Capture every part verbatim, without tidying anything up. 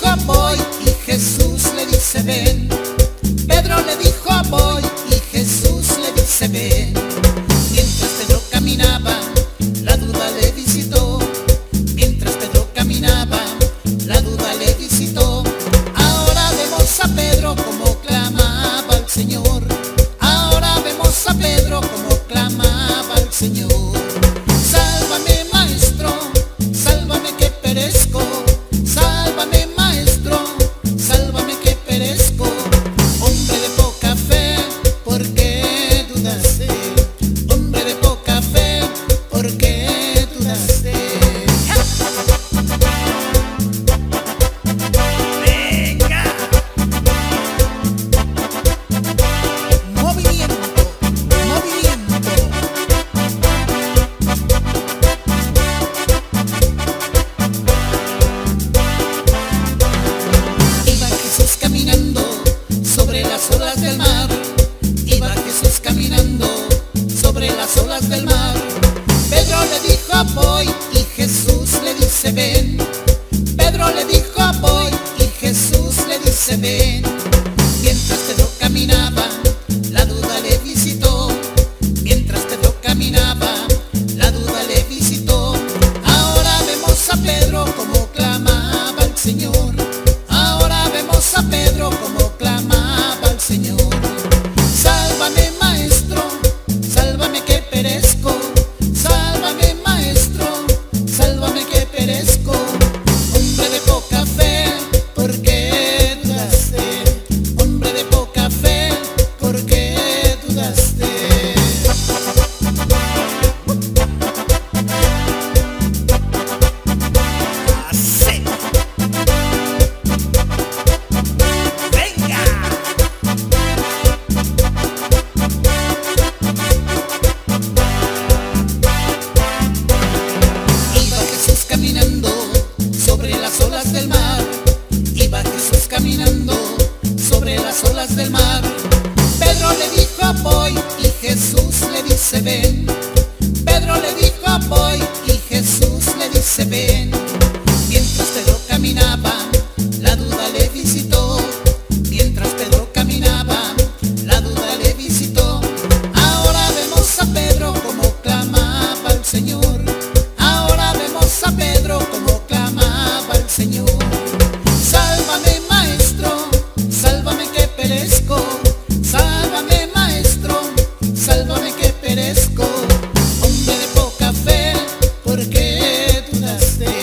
voy y Jesús le dice ven. Pedro le dijo voy y Jesús le dice ven. Mientras Pedro caminaba, la duda le visitó. Mientras Pedro caminaba, la duda le visitó. Ahora vemos a Pedro como clamaba al Señor. Ahora vemos a Pedro como clamaba al Señor. Sálvame, maestro, sálvame que perezco. Sálvame, maestro, sálvame que perezco. Hombre de poca fe, ¿por qué dudaste? Hombre de poca fe, ¿por qué dudaste? ¡Venga! Movimiento, movimiento. Iba Jesús caminando sobre las olas del mar. Iba Jesús caminando sobre las olas del mar. Pedro le dijo voy y Jesús le dice ven. Pedro le dijo voy y Jesús le dice ven. Mientras Pedro caminaba, la duda le visitó. Mientras Pedro caminaba, la duda le visitó. Ahora vemos a Pedro como clamaba al Señor. Ahora vemos a Pedro como clamaba al Señor. Sálvame, maestro, sálvame que perezco. Sálvame, maestro, sálvame que perezco. Hombre de poca fe, ¿por qué dudaste? Hombre de poca fe, ¿por qué dudaste? Así. ¡Venga! Iba Jesús caminando sobre las olas del mar. Iba Jesús caminando sobre las olas del mar. Pedro le dijo voy y Jesús le dice ven. Pedro le dijo voy y Jesús le dice ven. Mientras Pedro caminaba, la duda le visitó. Mientras Pedro caminaba, la duda le visitó. Ahora vemos a Pedro como clamaba al Señor. Ahora vemos a Pedro como clamaba al Señor. Sálvame, maestro, sálvame que perezco. Sálvame, maestro, sálvame que perezco. Hombre de poca fe, ¿por qué dudaste?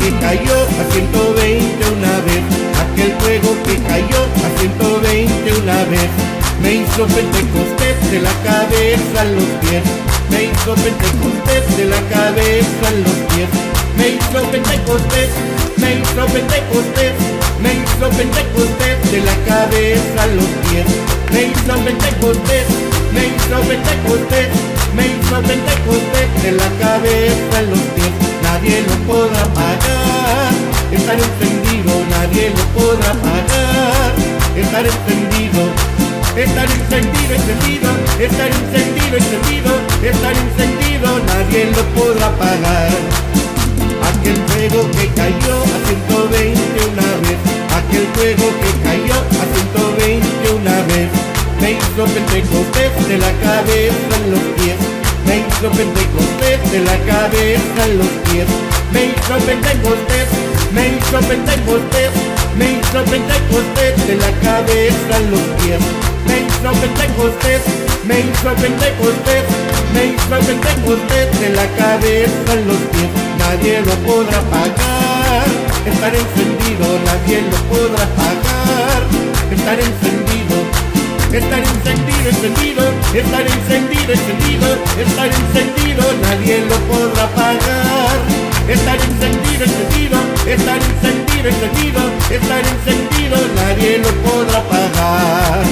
que cayó a ciento veinte una vez, aquel fuego que cayó a ciento veinte una vez, me hizo Pentecostés de la cabeza a los pies, me hizo Pentecostés de la cabeza a los pies, me hizo Pentecostés, me hizo Pentecostés, me hizo Pentecostés de la cabeza a los pies, me hizo Pentecostés, me hizo Pentecostés, me hizo Pentecostés de la cabeza a los pies. Nadie lo podrá apagar, estar encendido, nadie lo podrá apagar, estar encendido, estar encendido, encendido, estar encendido, encendido, estar encendido, nadie lo podrá apagar. Aquel fuego que cayó a ciento veinte una vez, aquel fuego que cayó a ciento veinte una vez, me hizo Pentecostés de la cabeza a los pies, me hizo Pentecostés de la cabeza a los pies, me hizo Pentecostés, me hizo Pentecostés, me hizo Pentecostés de la cabeza a los pies, me hizo Pentecostés, me hizo Pentecostés, me hizo Pentecostés de la cabeza a los pies. Nadie lo podrá apagar, estar encendido, nadie lo podrá apagar, estar encendido, estar encendido, encendido, estar encendido, encendido, estar encendido, nadie lo podrá apagar, estar encendido, encendido, estar encendido, encendido, estar encendido, nadie lo podrá apagar.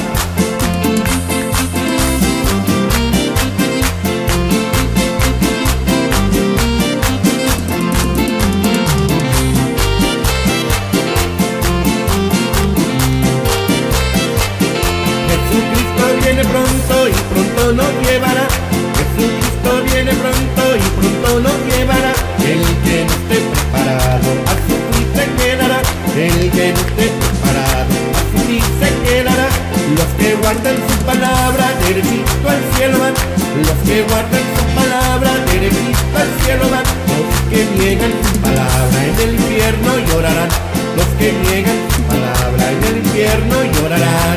Jesucristo viene pronto y pronto nos llevará, Jesucristo viene pronto y pronto nos llevará, el que no esté preparado a sufrir se quedará, el que no esté preparado a sufrir se quedará, los que guardan su palabra derechito al cielo van, los que guardan su palabra derechito al cielo van, los que niegan su palabra en el infierno llorarán, los que niegan su palabra en el infierno llorarán.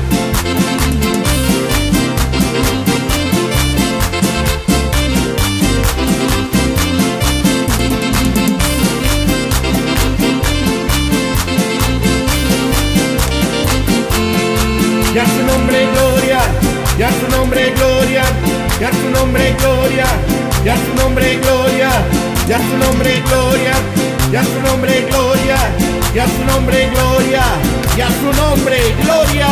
Ya su nombre gloria, ya su nombre gloria, ya su nombre gloria, ya su nombre gloria, ya su nombre gloria, ya su nombre gloria, ya su nombre gloria, ya su nombre gloria.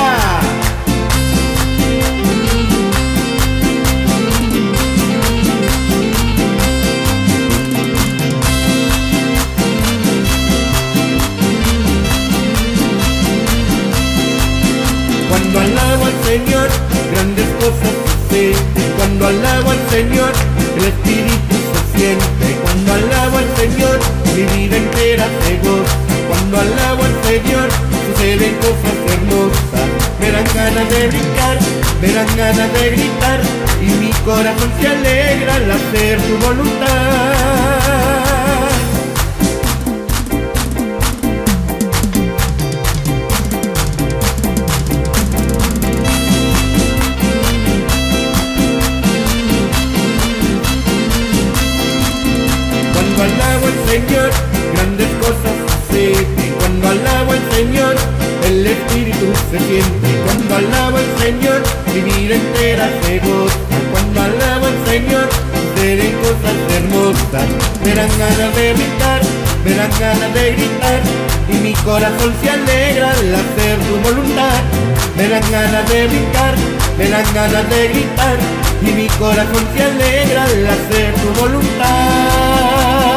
Cuando alabo al Señor, grandes cosas suceden. Cuando alabo al Señor, el Espíritu se siente. Cuando alabo al Señor, mi vida entera se goza. Cuando alabo al Señor, suceden cosas hermosas. Me dan ganas de brincar, me dan ganas de gritar, y mi corazón se alegra al hacer tu voluntad. Cuando alabo al Señor, grandes cosas suceden. Cuando alabo al Señor, el Espíritu se siente. Cuando alabo al Señor, mi vida entera se goza. Cuando alabo al Señor, suceden cosas hermosas. Me dan ganas de brincar, me dan ganas de gritar, y mi corazón se alegra al hacer tu voluntad. Me dan ganas de brincar, me dan ganas de gritar, y mi corazón se alegra al hacer tu voluntad.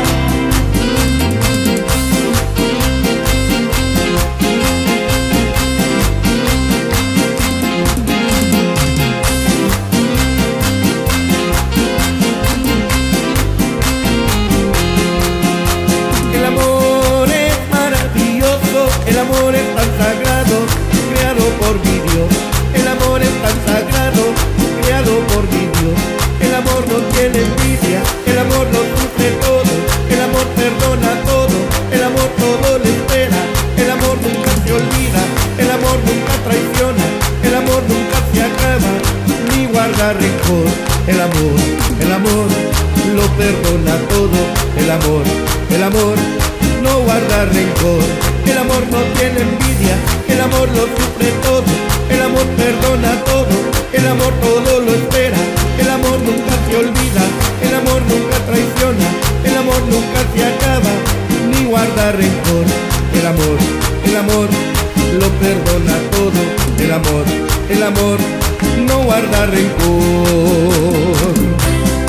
El amor es maravilloso, el amor es tan sagrado, creado por mi Dios. El amor es tan sagrado, creado por mi Dios. El amor no tiene envidia, el amor lo sufre todo, el amor perdona todo, el amor todo le espera, el amor nunca se olvida, el amor nunca traiciona, el amor nunca se acaba, ni guarda rencor. El amor, el amor, lo perdona todo. El amor, el amor no guarda rencor. El amor no tiene envidia, el amor lo sufre todo. El amor perdona todo, el amor todo lo espera. El amor nunca se olvida, el amor nunca traiciona. El amor nunca se acaba, ni guarda rencor. El amor, el amor lo perdona todo. El amor, el amor no guarda rencor.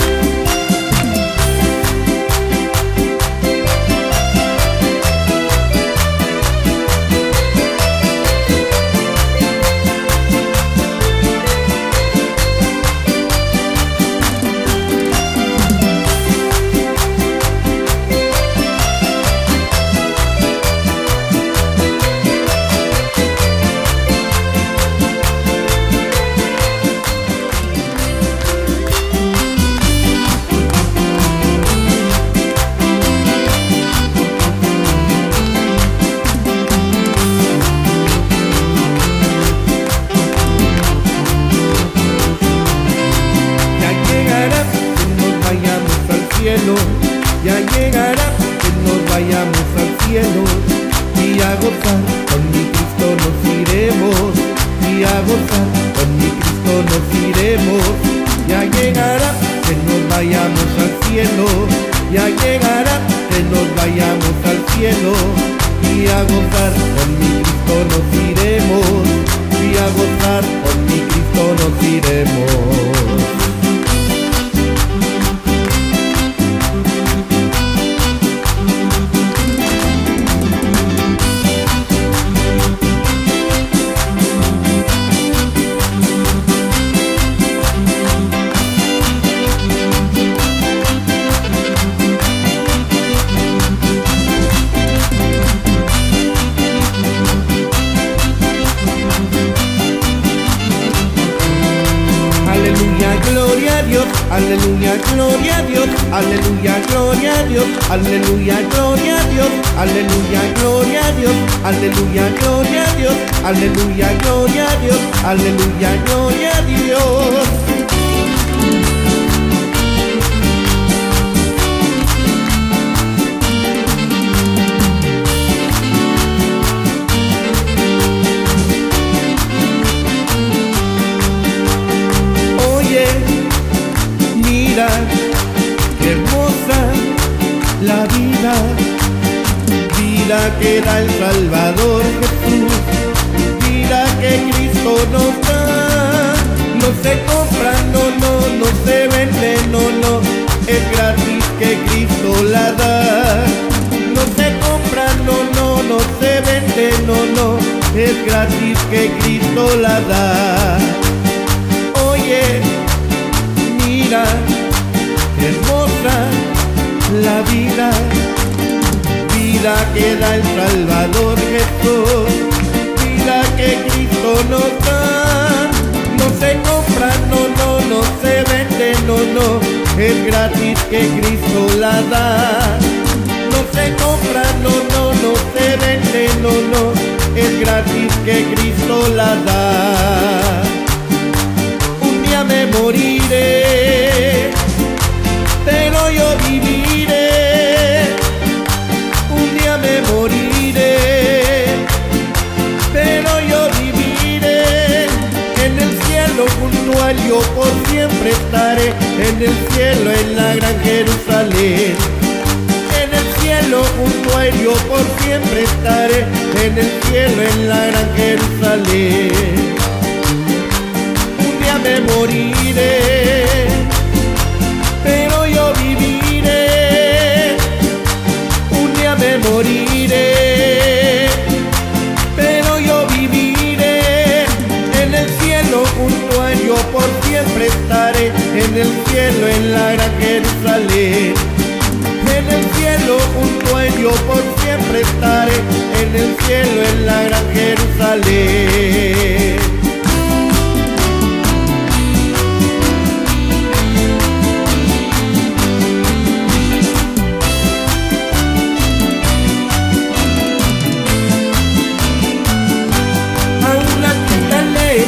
Ya llegará que nos vayamos al cielo, y a gozar con mi Cristo nos iremos, y a gozar con mi Cristo nos iremos. Ya llegará que nos vayamos al cielo, ya llegará que nos vayamos al cielo, y a gozar con mi Cristo nos iremos, y a gozar con mi Cristo nos iremos. Aleluya, gloria a Dios, aleluya, gloria a Dios, aleluya, gloria a Dios, aleluya, gloria a Dios, aleluya, gloria a Dios, aleluya, gloria a Dios, aleluya, gloria a Dios. Mira, qué hermosa la vida, vida que da el Salvador Jesús, vida que Cristo nos da. No se compra, no, no, no se vende, no, no, es gratis que Cristo la da. No se compra, no, no, no se vende, no, no, es gratis que Cristo la da. Oye, mira, hermosa la vida, vida que da el Salvador Jesús, vida que Cristo nos da. No se compra, no, no, no se vende, no, no, es gratis que Cristo la da. No se compra, no, no, no se vende, no, no, es gratis que Cristo la da. Un día me moriré, pero yo viviré. Un día me moriré, pero yo viviré. En el cielo junto a Él yo por siempre estaré, en el cielo en la gran Jerusalén. En el cielo junto a Él yo por siempre estaré, en el cielo en la gran Jerusalén. Un día me moriré, pero yo viviré. Un día me moriré, pero yo viviré. En el cielo junto a Él yo por siempre estaré, en el cielo en la gran Jerusalén. En el cielo junto a Él yo por siempre estaré, en el cielo en la gran Jerusalén.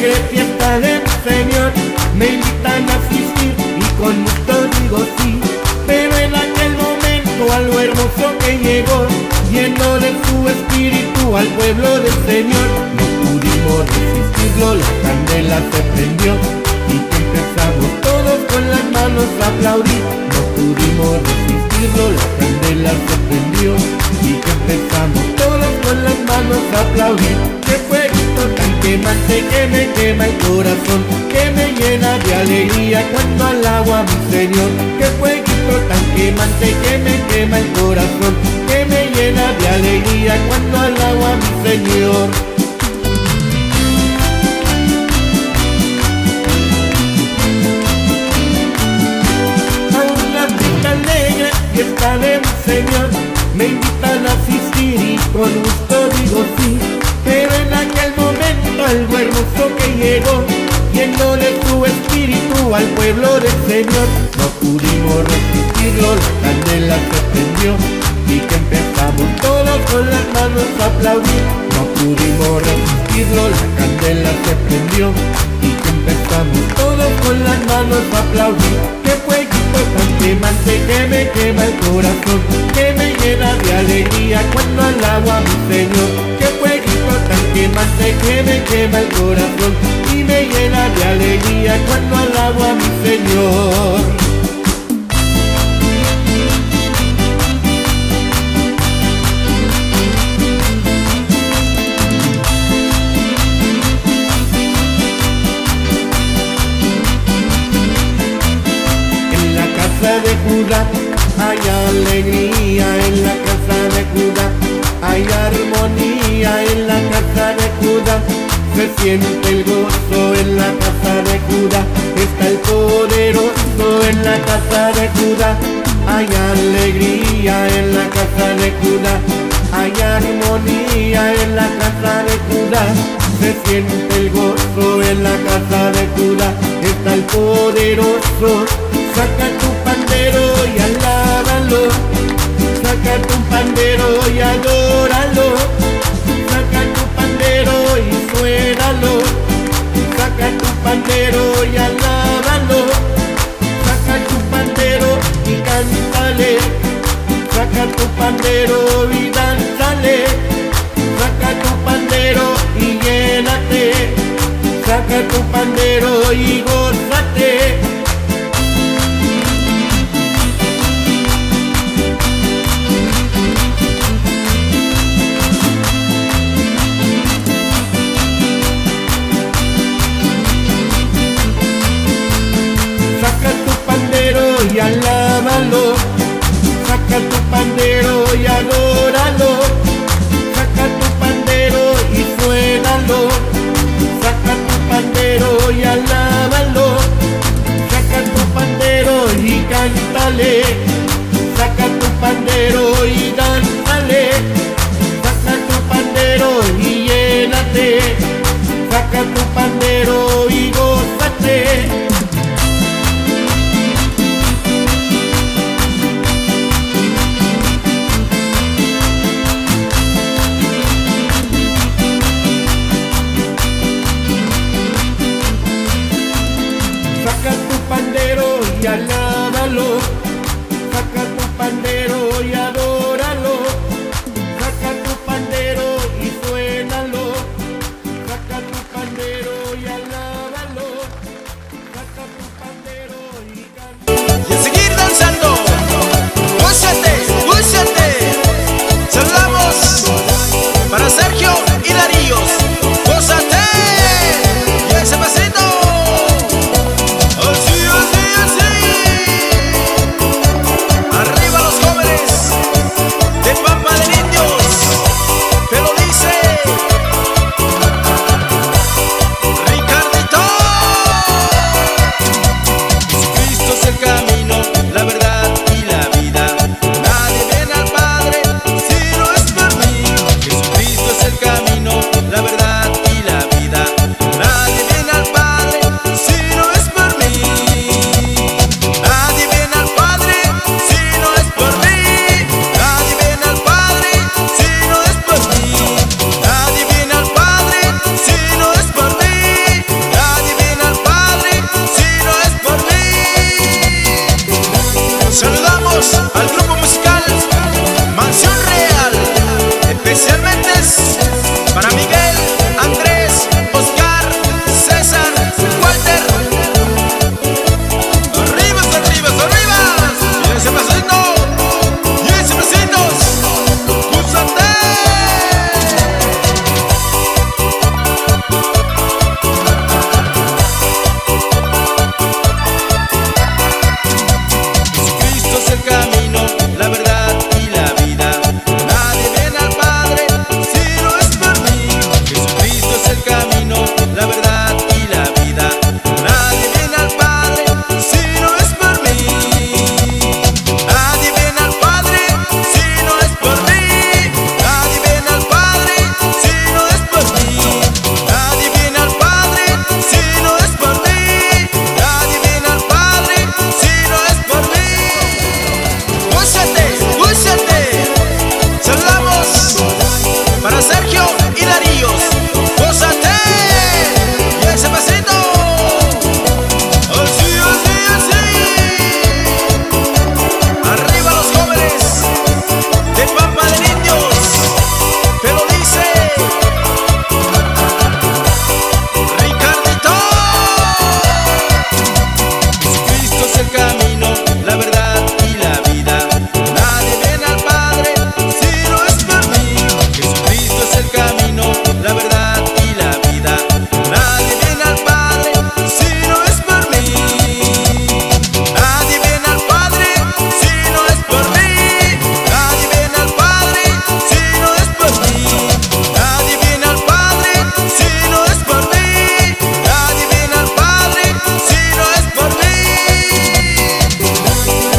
Fiesta del Señor, me invitan a asistir y con gusto digo sí. pero en aquel momento algo hermoso que llegó, lleno de su espíritu al pueblo del Señor. No pudimos resistirlo, la candela se prendió y que empezamos todos con las manos a aplaudir. No pudimos resistirlo, la candela se prendió y que empezamos todos con las manos a aplaudir. Que fueguito tan quemante que me quema el corazón, que me llena de alegría cuando alabo a mi Señor. Que fueguito tan quemante que me quema el corazón, que me llena de alegría cuando alabo a mi Señor. A una fiesta alegre, fiesta de mi Señor, me invitan a asistir y con gusto digo sí, pero en aquel momento algo hermoso que llegó, lleno de su espíritu al pueblo del Señor. No pudimos resistirlo, la candela se prendió y que empezamos todos con las manos a aplaudir. No pudimos resistirlo, la candela se prendió y que empezamos todos con las manos a aplaudir. Que fueguito tan quemante que me quema el corazón, que me llena de alegría cuando alabo a mi Señor. Que fueguito tan quemante que me quema el corazón y me llena de alegría cuando alabo a mi Señor. De Judá hay alegría, en la casa de Judá hay armonía, en la casa de Judá se siente el gozo, en la casa de Judá está el poderoso, en la casa de Judá hay alegría, en la casa de Judá hay armonía, en la casa de Judá se siente el gozo, en la casa de Judá está el poderoso. Saca tu pandero y alábalo, saca tu pandero y adóralo, saca tu pandero y suénalo, saca tu pandero y alábalo, saca tu pandero y cántale, saca tu pandero y dánzale, saca tu pandero y llénate, saca tu pandero y gózate. Y alábalo, saca tu pandero y adóralo, saca tu pandero y suénalo, saca tu pandero y alábalo, saca tu pandero y cántale, saca tu pandero y dánzale, saca tu pandero y llénate, saca tu pandero y gózate. Saca tu pandero y alábalo, saca tu pandero y adóralo, saca tu pandero y suénalo, saca tu pandero y alábalo, saca tu pandero y cántalo. Y a seguir danzando, gózate, gózate. Saludamos para Sergio y Daríos, gózate. Y ese pasito. Arriba los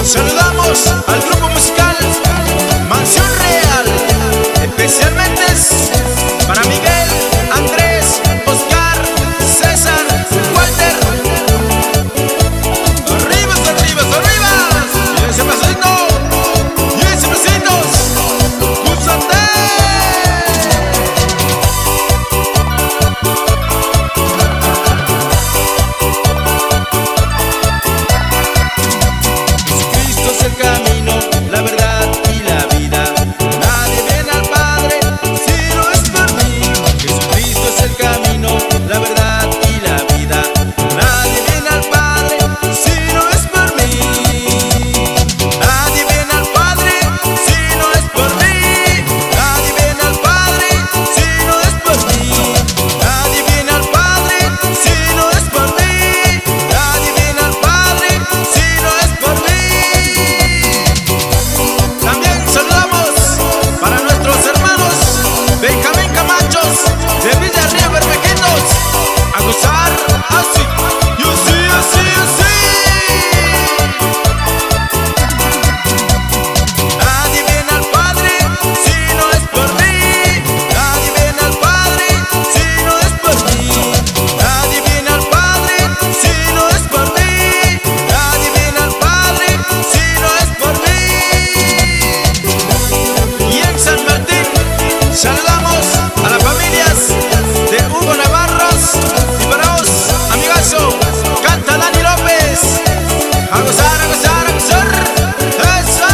Saludamos al grupo musical Mansión Real, especialmente para Miguel, Andrés, Oscar, César, Walter. Arriba, arriba, arriba. Y ese pasito, y ese pasitos. ¡Úsate! Jesucristo es el camino, la verdad y la vida. Nadie viene al Padre si no es por mí. Jesucristo es el camino, la verdad y la vida. Nadie viene al Padre si no es por mí. Nadie viene al Padre si no es por mí. Nadie viene al Padre si no es por mí. Nadie viene al Padre si no es por mí. Nadie viene al Padre si no es por mí. También saludamos para nuestros hermanos Benjamín Camachos de Villa Río Bermejitos. A gozar así, y así, así, así. Nadie viene al Padre si no es por mí. Nadie viene al Padre si no es por mí. Nadie viene al Padre si no es por mí. Nadie viene al Padre si no es por mí. Y en San Martín saludamos a las familias de Hugo Navarros y para vos, amigazo, canta Dani López. A gozar, a gozar, a gozar. ¡Eso!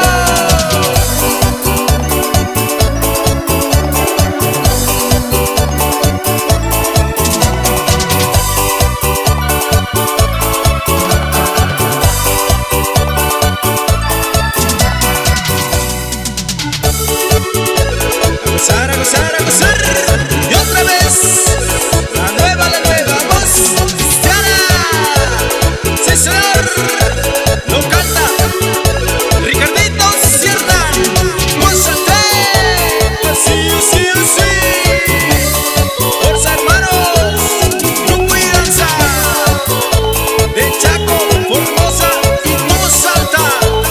A gozar, a gozar, a gozar. Y otra vez, la nueva, la nueva voz cristiana. Sí, señor. Lo canta Ricardito Cierdan. ¡Gózate! Así, así, así. Fuerza, hermanos. Grupo y danza de Chaco, Formosa y Voz Alta.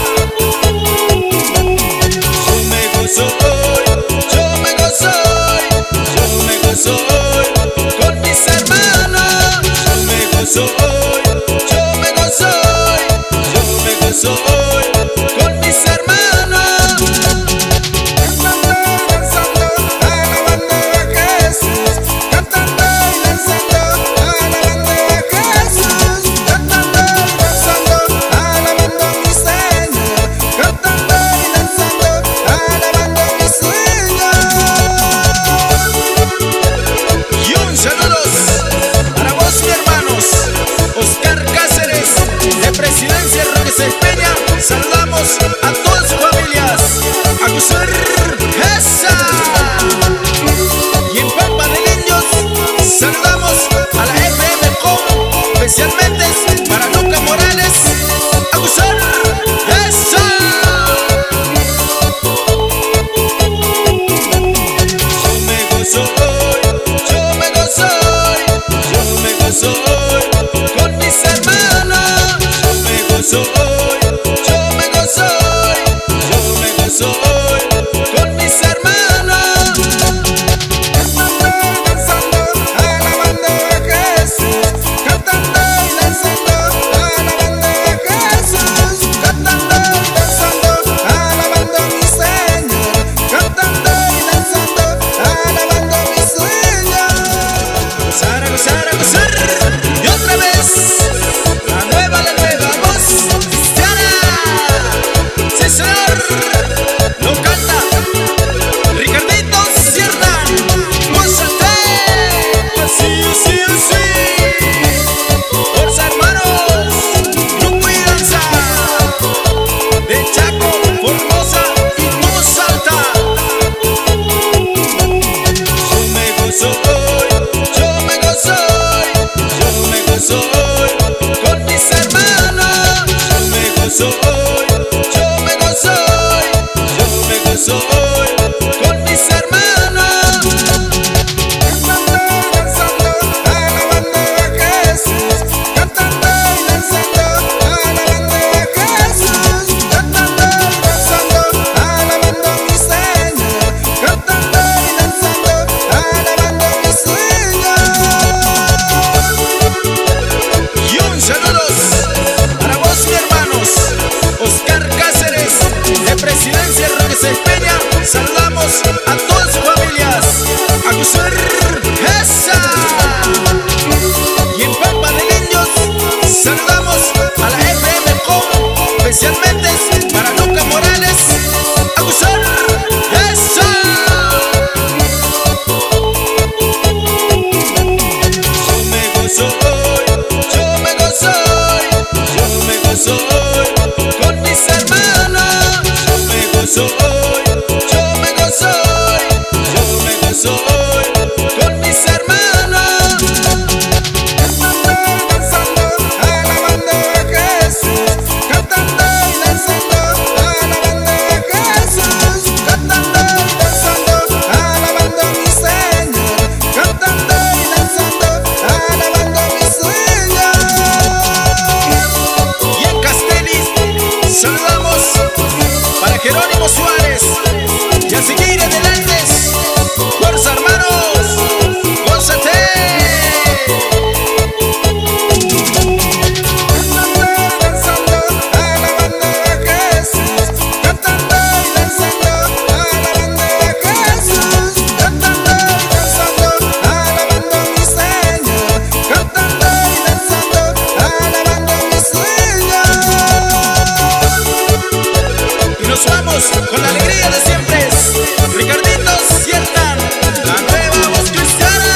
Yo me gozo hoy, yo me gozo hoy, yo me gozo hoy con mis hermanos. Yo me gozo hoy, yo me gozo hoy, yo me gozo hoy con mis hermanos. Cantando y danzando, alabando a Jesús. Cantando y danzando, alabando a Jesús. Cantando y danzando, alabando a mi Señor. Cantando y danzando, alabando a mi Señor. Y un saludos para vos, mi hermanos. Oscar Cáceres, de Presidencia Roque Peña. Saludamos a todas sus familias. A gozar esa. Y en Pampa de Niños saludamos a la F M Com, especialmente para Luca Morales. A gozar esa. Yo me gozo hoy, yo me gozo hoy, yo me gozo hoy con mis hermanos. Yo me gozo hoy, yo me gozo hoy, yo me gozo hoy con mis hermanos. Cantando y danzando, alabando a Jesús. Cantando y danzando, alabando a Jesús. Cantando y danzando, alabando a mi Señor. Cantando y danzando, alabando a mi Señor. A gozar, a gozar, a gozar. Y otra vez, la nueva, la nueva voz cristiana. Sí, señor. Lo canta Ricardito Cierdan. ¡Gózate! Así, así, así. Fuerza, hermanos. Grupo y danza de Chaco, Formosa y Voz Alta. Yo me gozo hoy, yo me gozo hoy, yo me gozo hoy con mis hermanos. Yo me gozo hoy, yo me gozo hoy, yo me gozo hoy con mis hermanos. Cantando y danzando, alabando a Jesús. Cantando y danzando, alabando a Jesús. saludamos a todas sus familias. A Gusur, esa. Y en Pampa de Niños saludamos a la F M Com, especialmente para Luca Morales. A Gusur, esa. Yo me gozo hoy, yo me gozo hoy, yo me gozo hoy con mis hermanos. Yo me gozo hoy, yo me gozo hoy, yo me gozo hoy con mis hermanos. Cantando y danzando, alabando a Jesús. Cantando y danzando, alabando a Jesús. Cantando y danzando, alabando a mi Señor. Cantando y danzando, alabando a mi Señor. Y en Castellis saludamos para Jerónimo Suárez y a seguir adelante. Fuerza, hermanos, gózate. Cantando y danzando, alabando a Jesús. Cantando y danzando, alabando a Jesús. Cantando y danzando, alabando a mi Señor. Cantando y danzando, alabando a mi Señor. Y nos vamos con la alegría de siempre. Ricardito, sientan la nueva voz cristiana.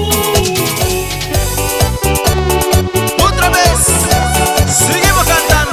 Otra vez, seguimos cantando.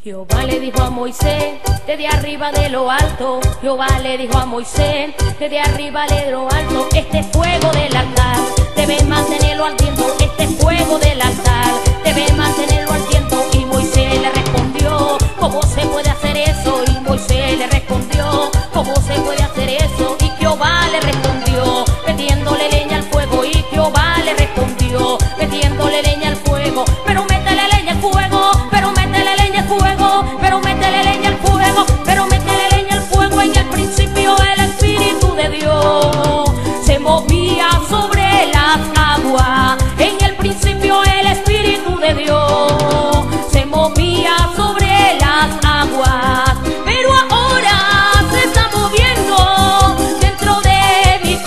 Jehová le dijo a Moisés, desde arriba de lo alto. Jehová le dijo a Moisés, desde arriba de lo alto. Este fuego del altar, debes mantenerlo ardiendo. Este fuego del altar, debes mantenerlo ardiendo. Y Moisés le respondió, ¿cómo se puede hacer eso? Y Moisés le respondió, ¿cómo se puede hacer eso? Y Jehová le respondió, metiéndole leña al fuego. Y Jehová le respondió, metiéndole leña al fuego. Pero métele leña al fuego, pero métele leña al fuego, pero métele leña al fuego, pero métele leña al fuego. En el principio el Espíritu de Dios se movía sobre las aguas. En el principio el Espíritu de Dios se movía sobre las aguas. Pero ahora se está moviendo dentro de mi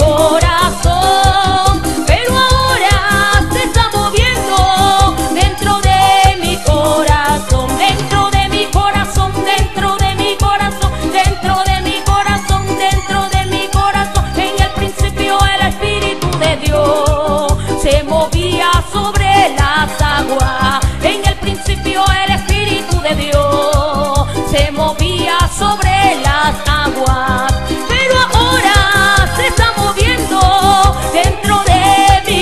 corazón. Pero ahora se está moviendo dentro de mi corazón. Dentro de mi corazón, dentro de mi corazón, dentro de mi corazón, dentro de mi corazón. En el principio el Espíritu de Dios se movía sobre las aguas. En el principio el Espíritu de Dios se movía sobre las aguas. Pero ahora se está moviendo dentro de mi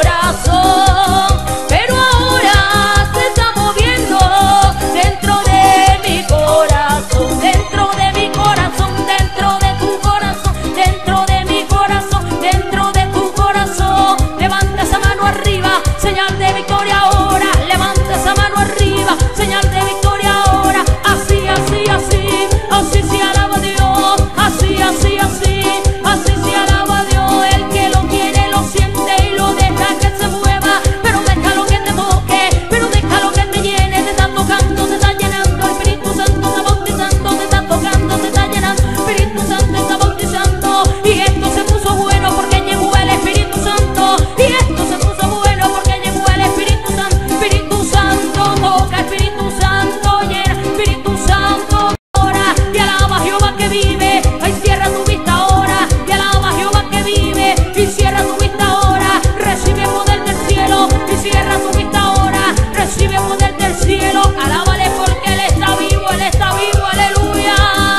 corazón. Pero ahora se está moviendo dentro de mi corazón. Dentro de mi corazón, dentro de tu corazón, dentro de mi corazón, dentro de tu corazón. Levanta esa mano arriba, señal de victoria ahora. Levanta esa mano arriba, señal de victoria ahora. Así, así, así, así se alaba a Dios. Así, así, así, así se alaba a Dios. El que lo quiere lo siente y lo deja que se mueva. Pero déjalo que te toque, pero déjalo que te llene. Te está tocando, te está llenando. El Espíritu Santo está bautizando, te está tocando, te está llenando. El Espíritu Santo está bautizando. Y esto se puso bueno porque llegó el Espíritu Santo. Y esto se puso bueno porque llegó el Espíritu Santo. Espíritu Santo toca, Espíritu Santo llena, Espíritu Santo ahora. Y alaba a Jehová que vive. Ay, cierra tu vista ahora. Y alaba a Jehová que vive. Y cierra tu vista ahora. Recibe poder del cielo. Y cierra tu vista ahora. Recibe poder del cielo. Alábale porque Él está vivo, Él está vivo, aleluya.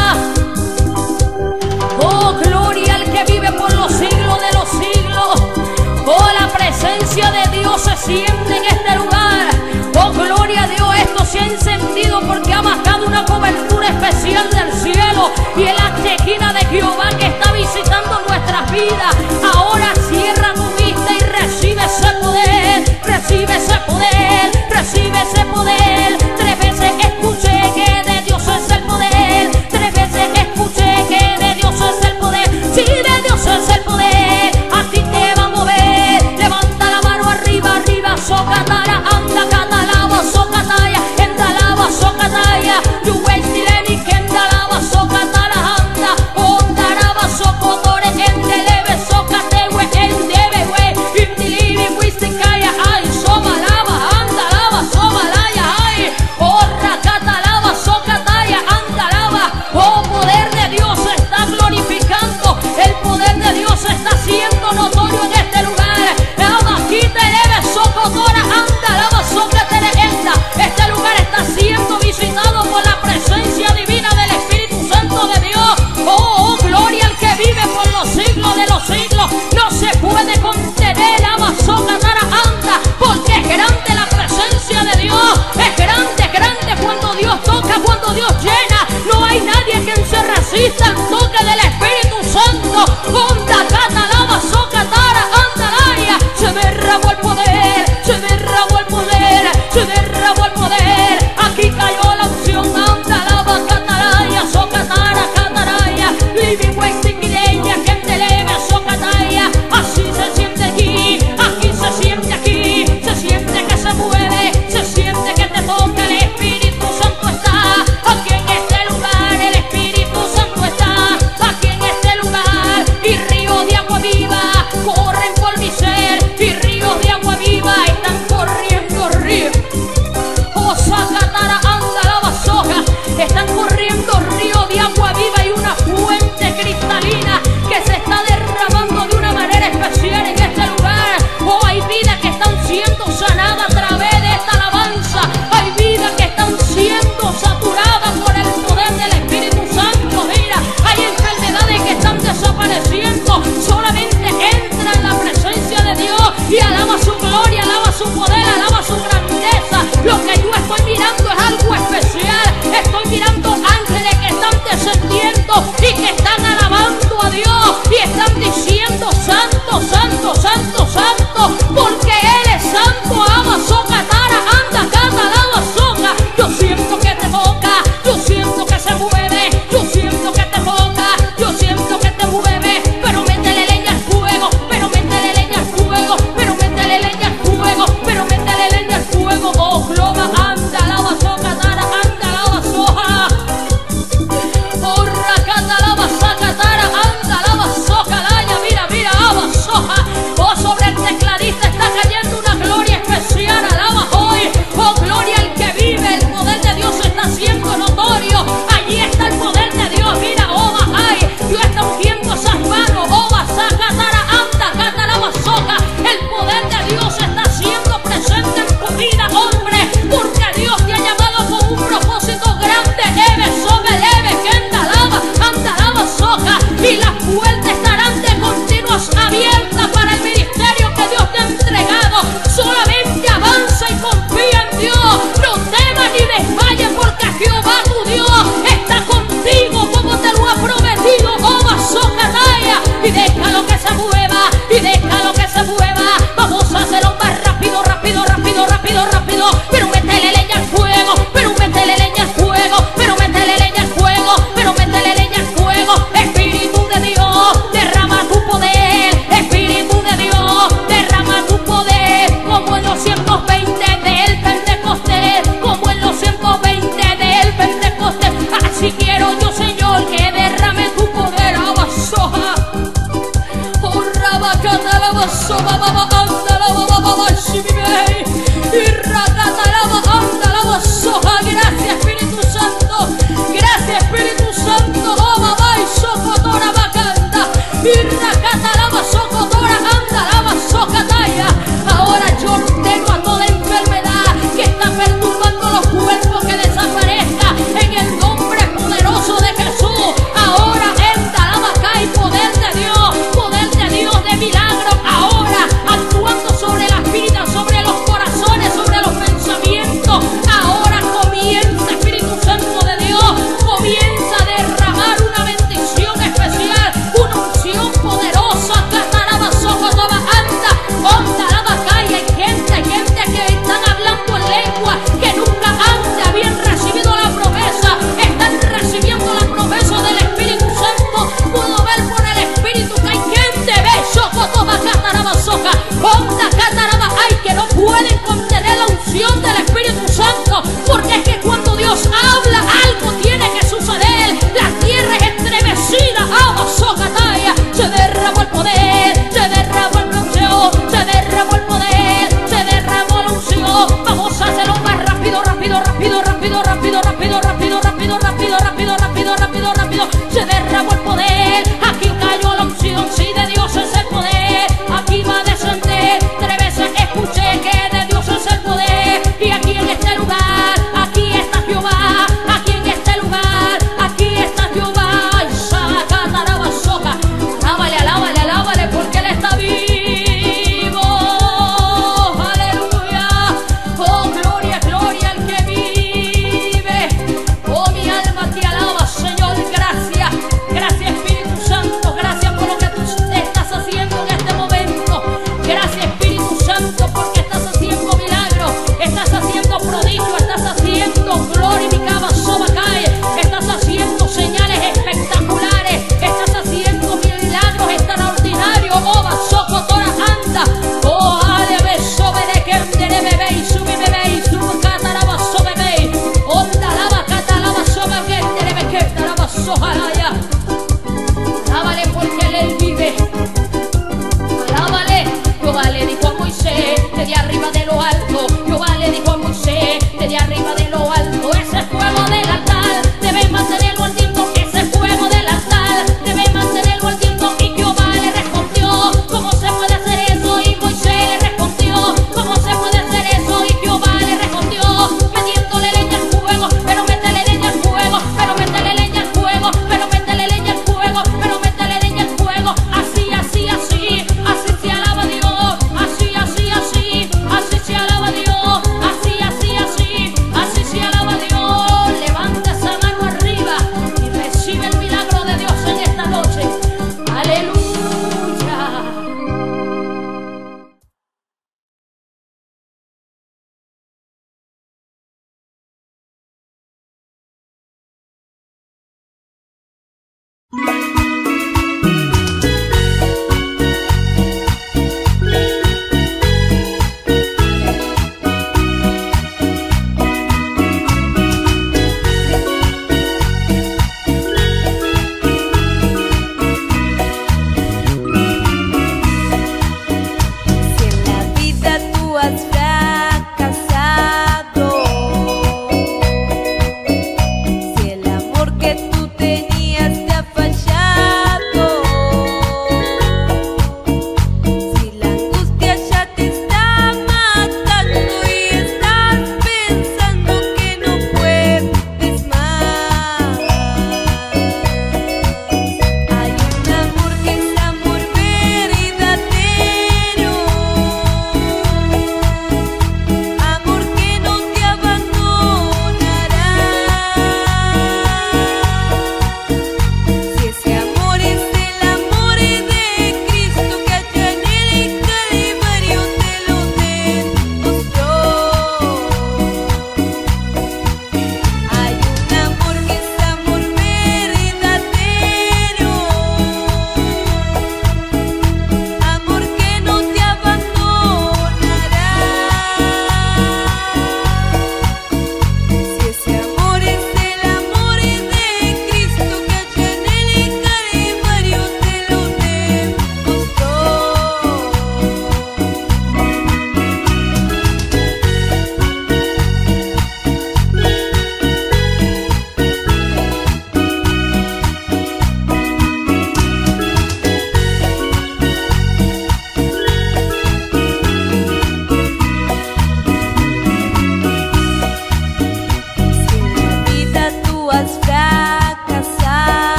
Oh, gloria al que vive por los siglos de los siglos. Oh, la presencia de Dios se siente en este lugar. Oh, gloria a Dios, esto se ha encendido porque ha bajado una cobertura especial del cielo. Y es la Shekinah de Jehová que está visitando nuestras vidas. Ahora cierra tu vista y recibe ese poder. Recibe ese poder, recibe ese poder. Tres veces escuché que de Dios es el poder. Tres veces escuché que de Dios es el poder. Sí, de Dios es el poder. A ti te va a mover. Levanta la mano arriba, arriba, socatara, anda, catalaba, socataya, endalaba, socataya. You wasted any kendalaba, socatara, anda, ondaraba, socotore, endeleve, socatewe, endebewe, indilibi, wistikaya, ay, somalaba, andalaba, somalaya, ay, orra, catalaba, socataya, andalaba. Oh, poder de Dios se está glorificando. El poder de Dios se está haciendo notorio en este lugar. Abajite, leve, socotora, andalaba, socatere, enda. Este lugar está siendo visitado por la presencia divina del Espíritu Santo de Dios. Oh, oh, gloria al que vive por los siglos de los siglos. No se puede contener, ama, socatara, anda, porque es grande la presencia de Dios. Es grande, es grande cuando Dios toca, cuando Dios llena. No hay nadie que se resista al toque del Espíritu Santo. Onda, catalaba, socatara, andalaya. Se derramó el poder, se derramó el poder, se derramó el poder. Aquí cayó la unción, andalaba, catalaya, socatara, cataraya. Living wasting ideya, que te leve, socataya. Gracias Espíritu Santo, gracias Espíritu Santo. Oh mamá y socotora bacanda, irracatalaba socotora anda lava socataya. Ahora yo ordeno a toda enfermedad que está perturbando los cuerpos que desaparezca en el nombre poderoso de Jesús. Ahora entra la vaca y poder de Dios, poder de Dios de milagro. Ahora actuando sobre las vidas, sobre los corazones.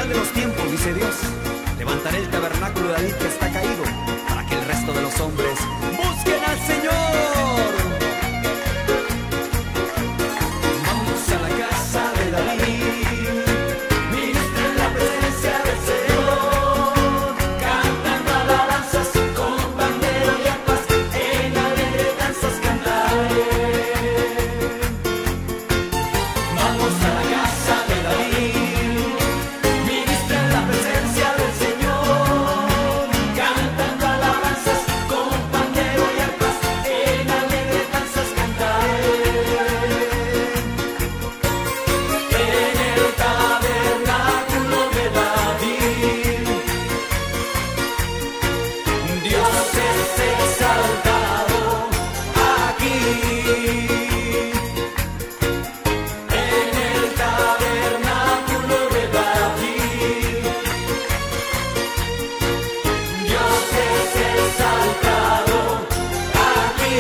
final de los tiempos, dice Dios, levantaré el tabernáculo de David que está caído, para que el resto de los hombres busquen al Señor. Vamos a la casa de David, ministren la presencia del Señor, cantando alabanzas con pandero y arpas, en alegres danzas cantaré. Vamos a la casa de David, ministren la presencia del Señor, cantando alabanzas con pandero y arpas, en alegres danzas cantaré. En el tabernáculo de David, Dios es exaltado aquí. En el tabernáculo de David, Dios es exaltado aquí.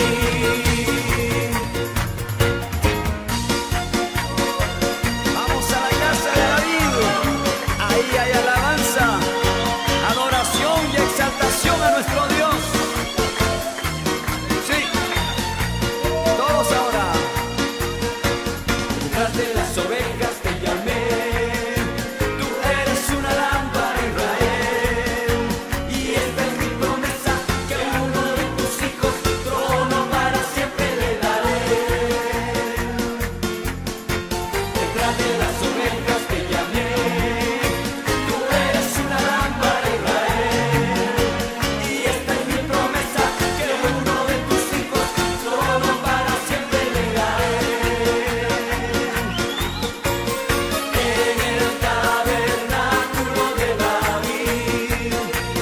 Vamos a la casa de David, ahí hay alabanza, adoración y exaltación a nuestro Dios. Sí, todos ahora. Detrás de las ovejas te llamé, tú eres una lámpara, Israel, y esta es mi promesa, que uno de tus hijos trono para siempre le daré. Detrás de las ovejas te llamé, tú eres una lámpara, Israel, y esta es mi promesa, que uno de tus hijos trono para siempre le daré. En el tabernáculo de David,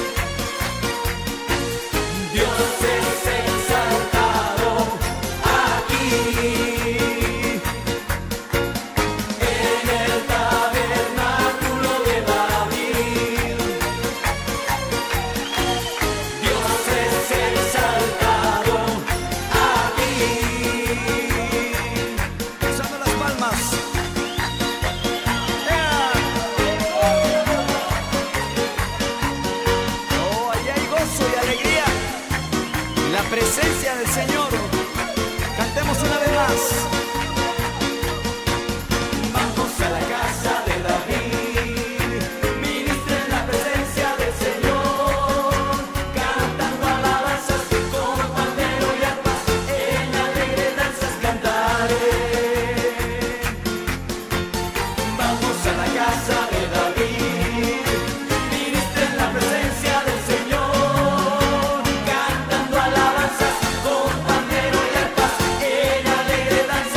Dios es exaltado aquí. En el tabernáculo de David, Dios es exaltado aquí. Usando las palmas. Oh, ahí hay gozo y alegría, la presencia del Señor. Cantemos una vez más. Vamos a la casa de David, ministren la presencia del Señor, cantando alabanzas con pandero y arpas, en alegres danzas cantaré. Vamos a la casa de David, ministren la presencia del Señor, cantando alabanzas con pandero y arpas, en alegres danzas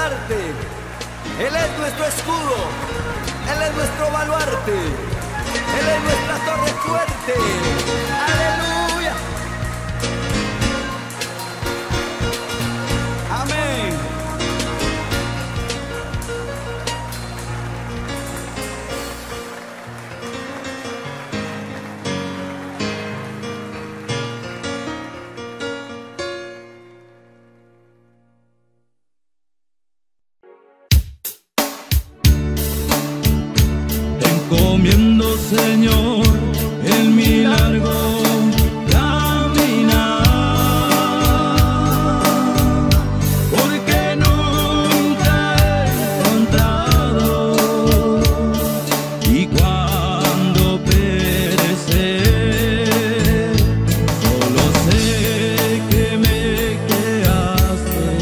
baluarte. Él es nuestro escudo, Él es nuestro baluarte, Él es nuestra torre fuerte. Aleluya. Amén. Encomiendo, Señor, en mi largo caminar, porque nunca he encontrado, y cuando perecer, solo sé que me quedaste.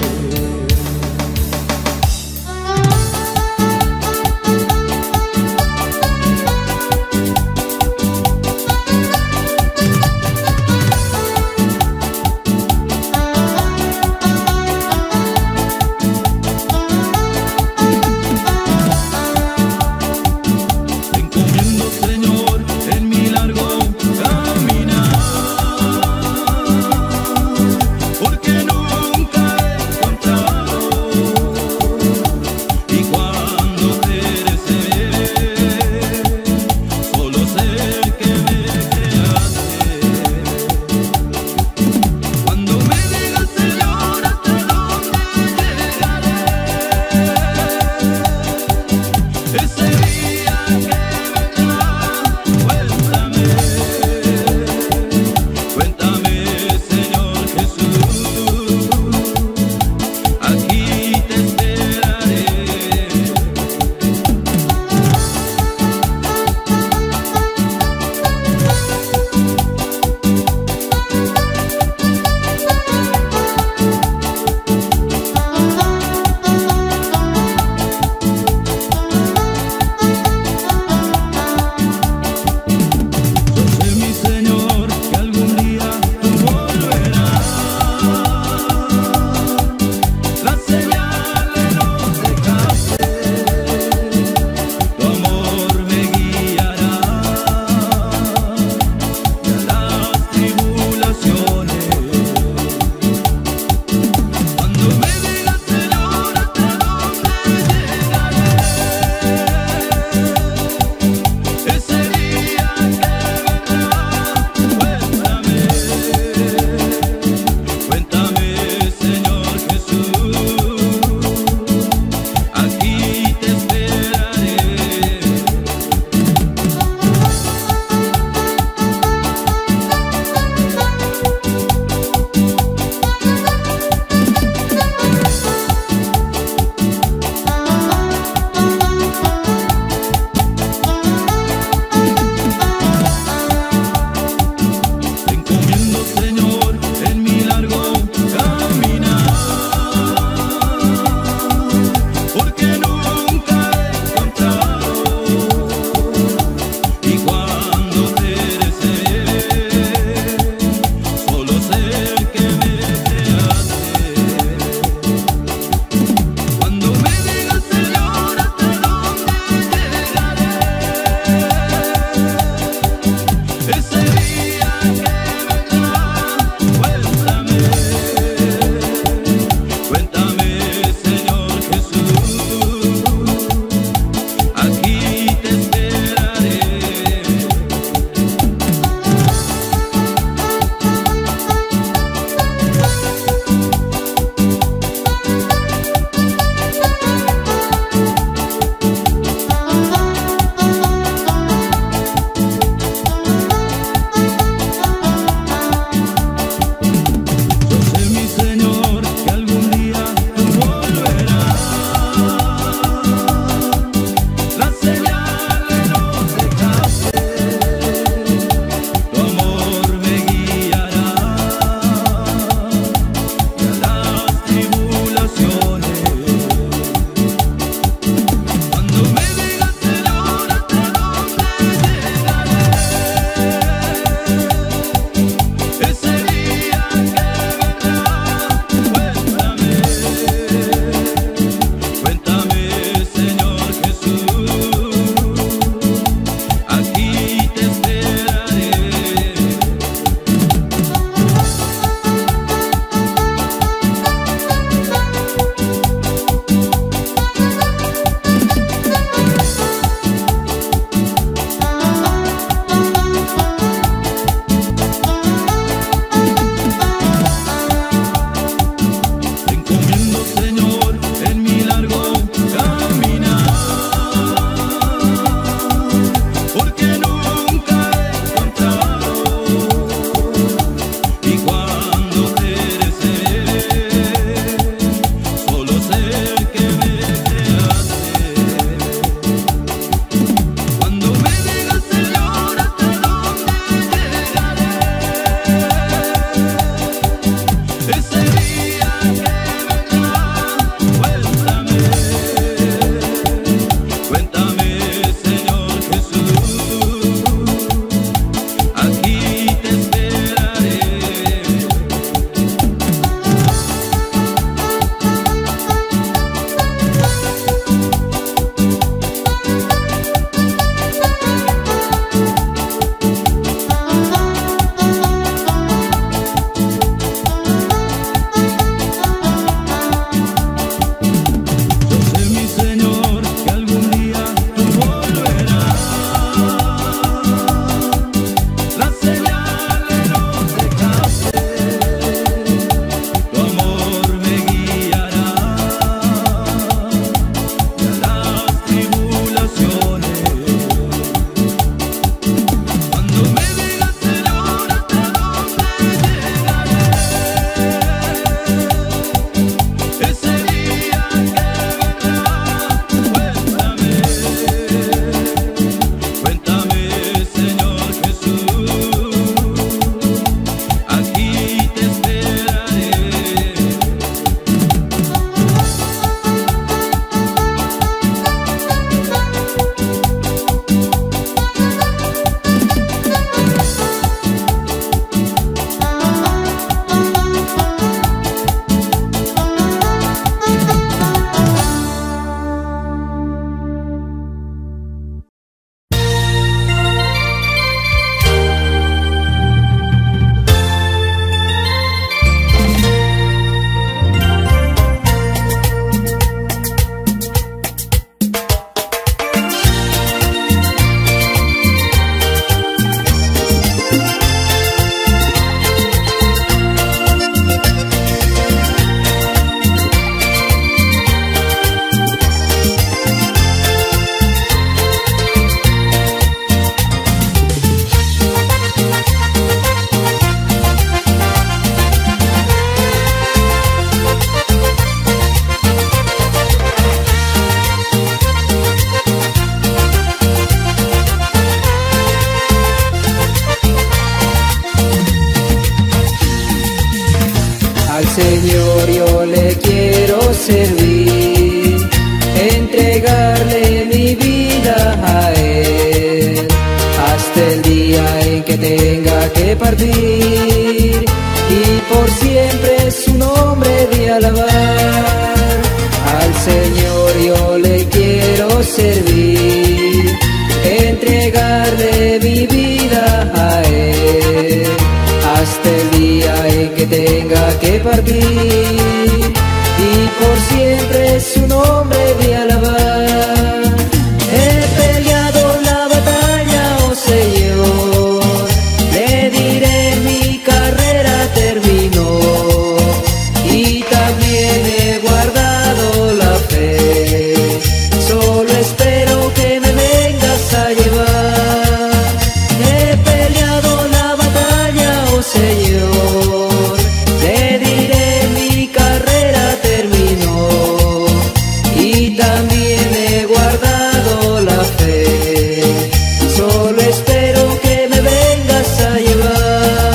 que tenga que partir, y por siempre su nombre de alabar. Al Señor yo le quiero servir, entregarle mi vida a Él, hasta el día en que tenga que partir, y por siempre su nombre de alabar. He peleado la batalla, oh Señor, le diré mi carrera terminó, y también he guardado la fe, solo espero que me vengas a llevar. He peleado la batalla, oh Señor, le diré mi carrera terminó, y también he guardado la fe, solo espero que me vengas a llevar.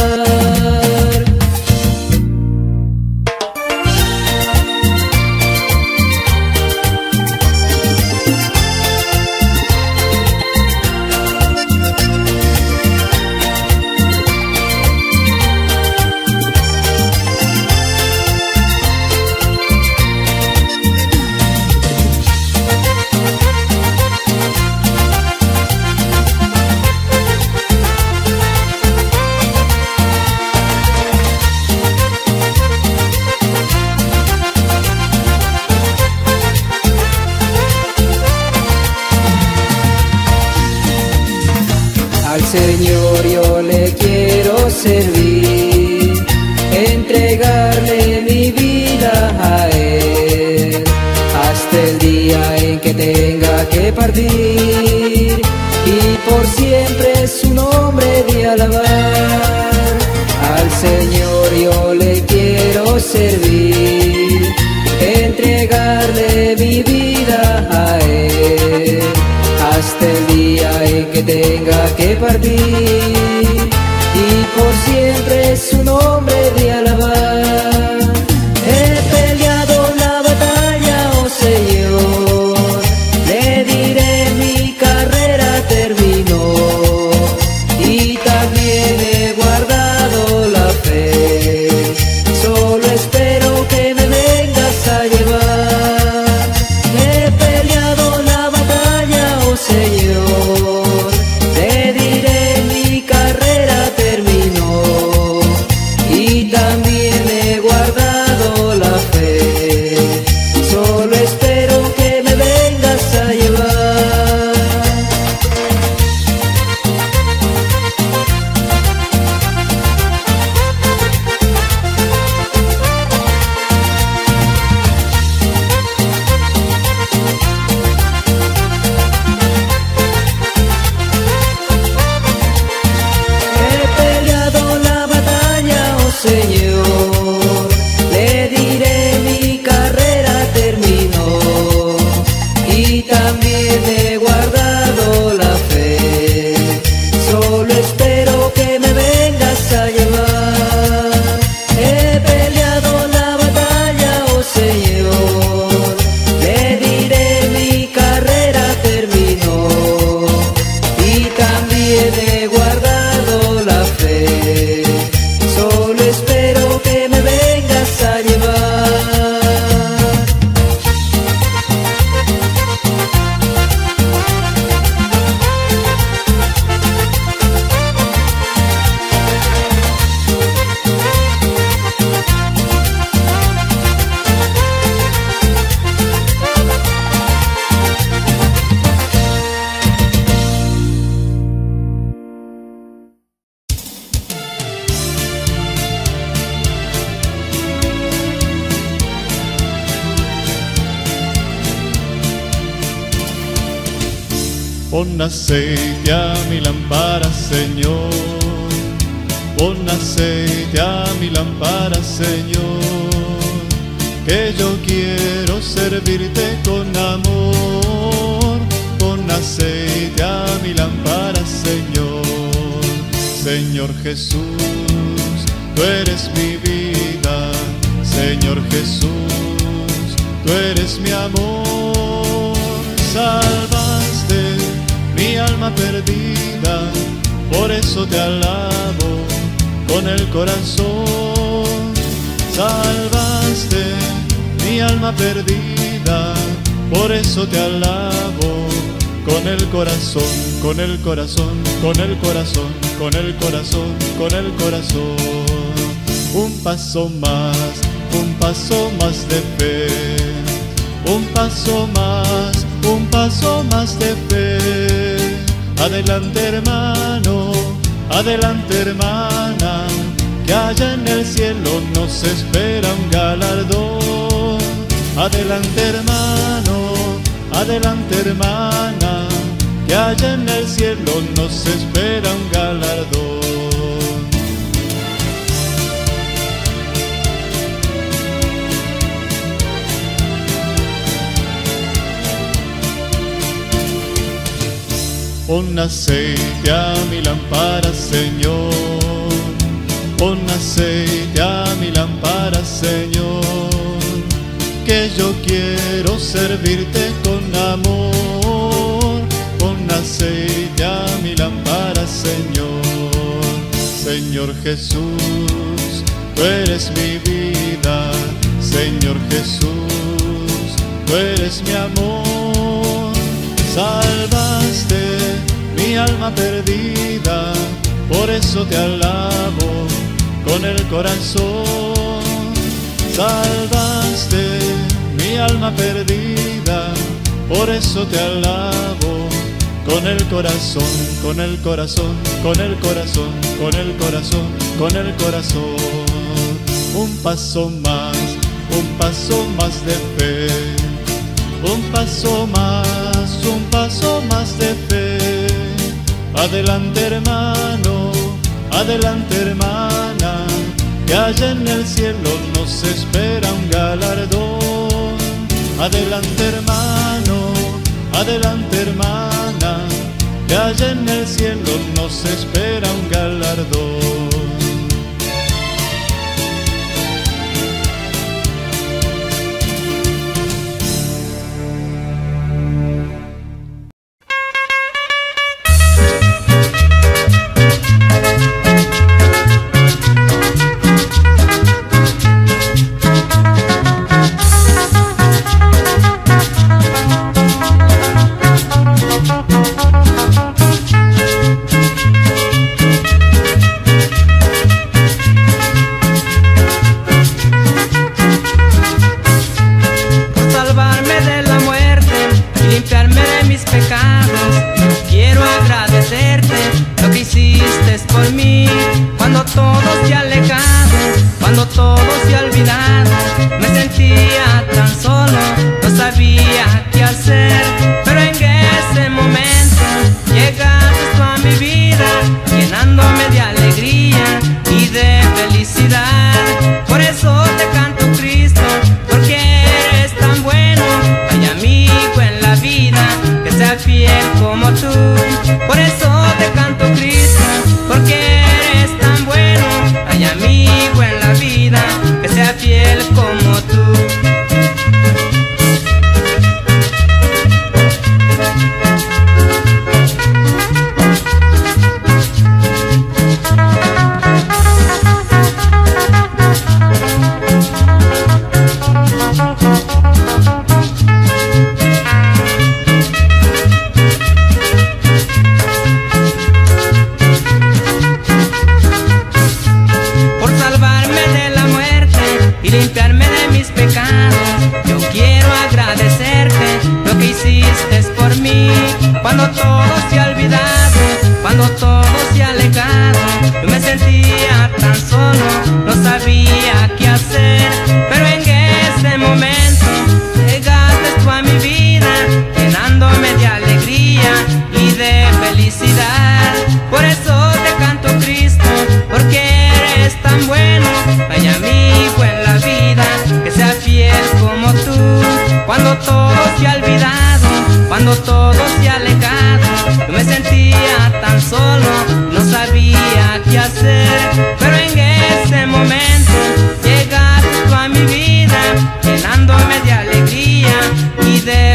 Al Señor yo le quiero servir, entregarle mi vida a Él, hasta el día en que tenga que partir, y por siempre su nombre de alabar. Al Señor yo le quiero servir, entregarle mi vida a Él, hasta el día en que tenga que partir, y por siempre su nombre de alabar. He peleado la batalla, oh Señor, le diré mi carrera terminó, y también he guardado la fe, solo espero que me vengas a llevar. He peleado la batalla, oh Señor, le diré mi carrera terminó, y también he guardado la fe, solo espero que me vengas a llevar. He peleado la batalla, oh Señor, le diré mi carrera terminó, y también he guardado la fe, solo espero que me vengas a llevar. He peleado la batalla, oh Señor, le diré mi carrera terminó, y también he guardado la fe, solo espero que me vengas a llevar. Pon aceite a mi lámpara, Señor. Pon aceite a mi lámpara, Señor. Que yo quiero servirte con amor. Pon aceite a mi lámpara, Señor. Señor Jesús, tú eres mi vida. Señor Jesús, tú eres mi amor. Salvaste mi alma perdida, por eso te alabo con el corazón. Salvaste mi alma perdida, por eso te alabo con el corazón, con el corazón, con el corazón, con el corazón, con el corazón. Un paso más, un paso más de fe, un paso más, un paso más de fe. Adelante hermano, adelante hermana, que allá en el cielo nos espera un galardón. Adelante hermano, adelante hermana, que allá en el cielo nos espera un galardón. Pon aceite a mi lámpara, Señor. Pon aceite a mi lámpara, Señor. Que yo quiero servirte con amor. Pon aceite a mi lámpara, Señor. Señor Jesús, tú eres mi vida. Señor Jesús, tú eres mi amor. Salvaste mi alma perdida, por eso te alabo con el corazón. Salvaste mi alma perdida, por eso te alabo con el corazón, con el corazón, con el corazón, con el corazón, con el corazón. Un paso más, un paso más de fe, un paso más, un paso más de fe. Adelante hermano, adelante hermana, que allá en el cielo nos espera un galardón. Adelante hermano, adelante hermana, que allá en el cielo nos espera un galardón.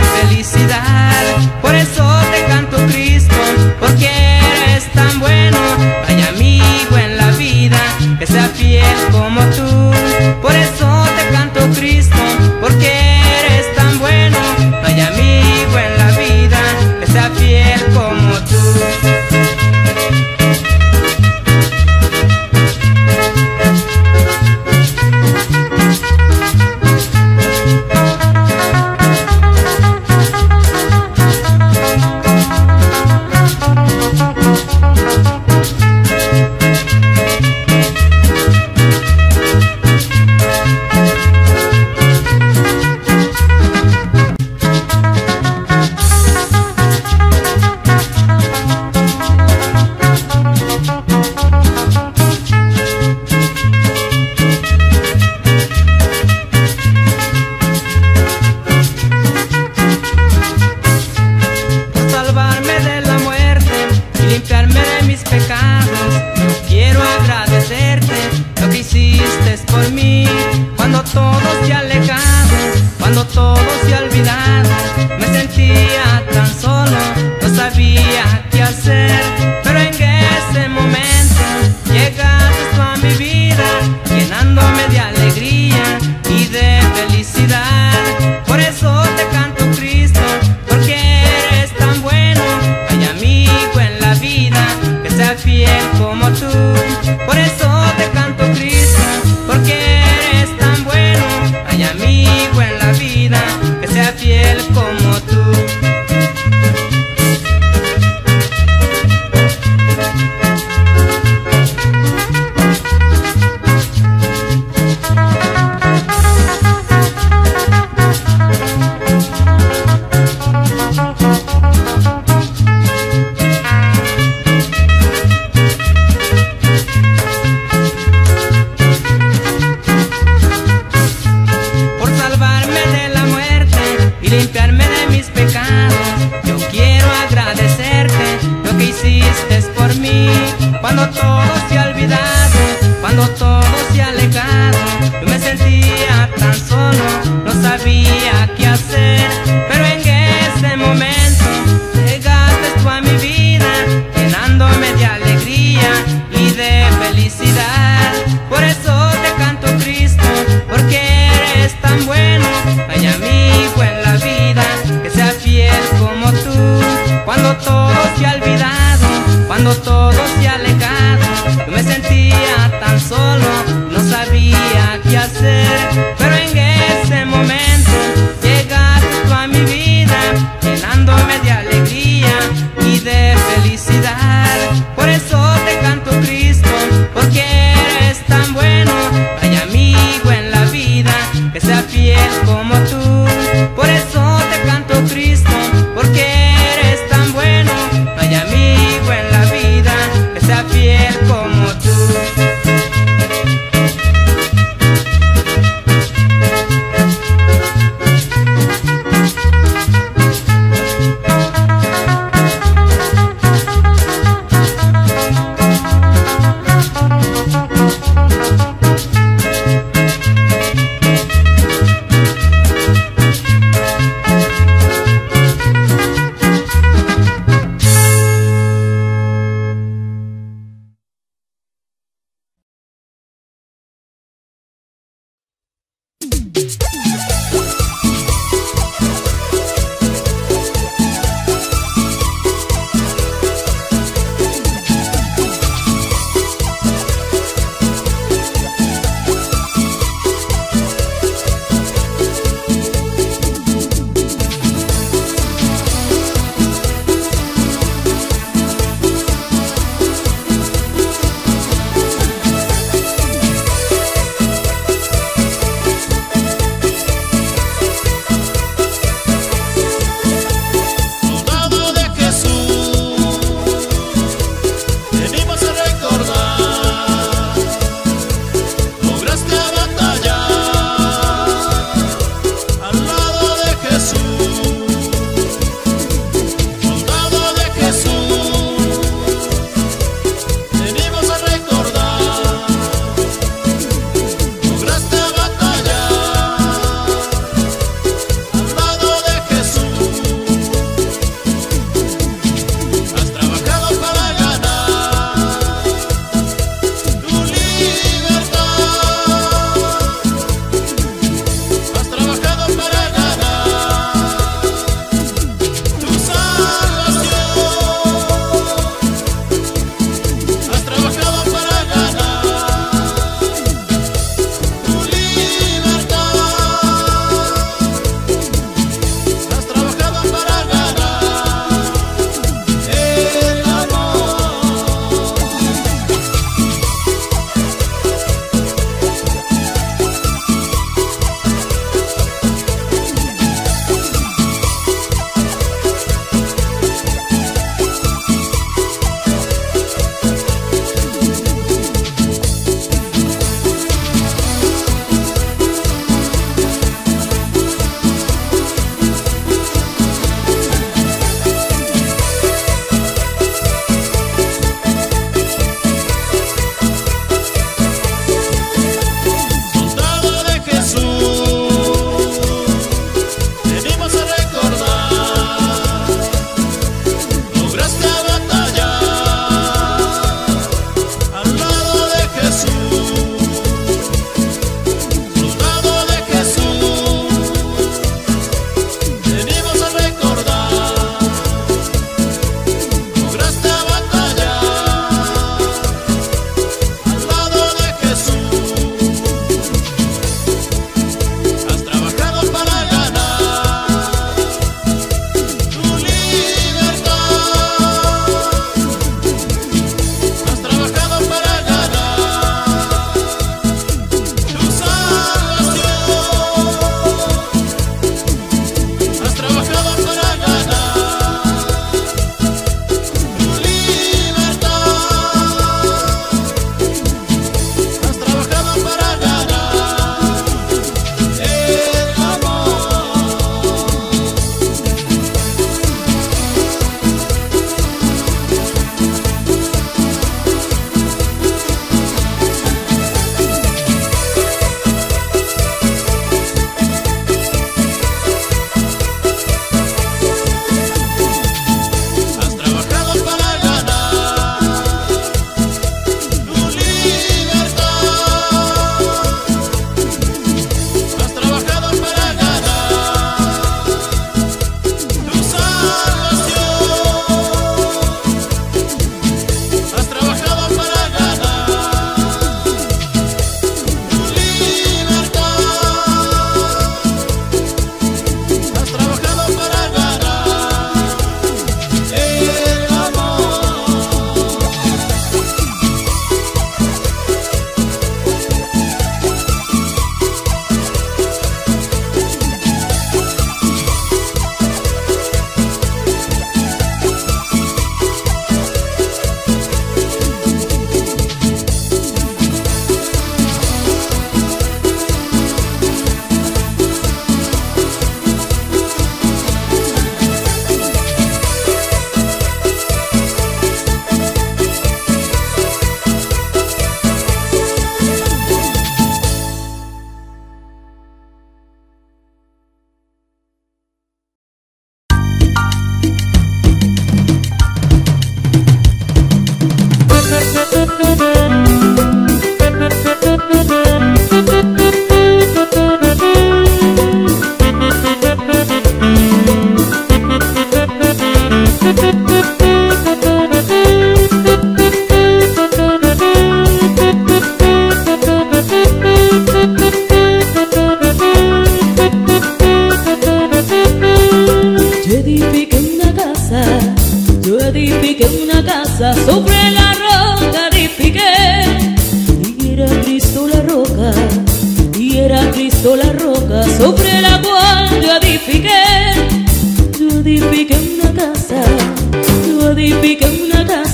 Por eso te canto, Cristo, porque eres tan bueno. como tú. Por eso te canto, Cristo, porque eres tan bueno. Hay amigo en la vida que sea fiel como tú. Limpiarme de mis pecados, yo quiero agradecerte lo que hiciste por mí. Cuando todo se ha olvidado, cuando todo se ha alejado, yo me sentía tan solo, no sabía qué hacer. Pero en ese momento llegaste tú a mi vida, llenándome de alegría y de felicidad. Por eso te canto, Cristo, porque eres tan bueno. Hay amigo en la vida que sea fiel como tú. Cuando todo se ha olvidado, cuando todo se ha alejado, yo me sentía tan solo, no sabía qué hacer. Pero en ese momento llegaste tú a mi vida, llenándome de alegría y de felicidad. Por eso te canto, Cristo, porque eres tan bueno. Hay amigo en la vida que sea fiel como tú. Por eso te canto, Cristo, porque eres tan bueno. Hay amigo en la vida que sea fiel como tú.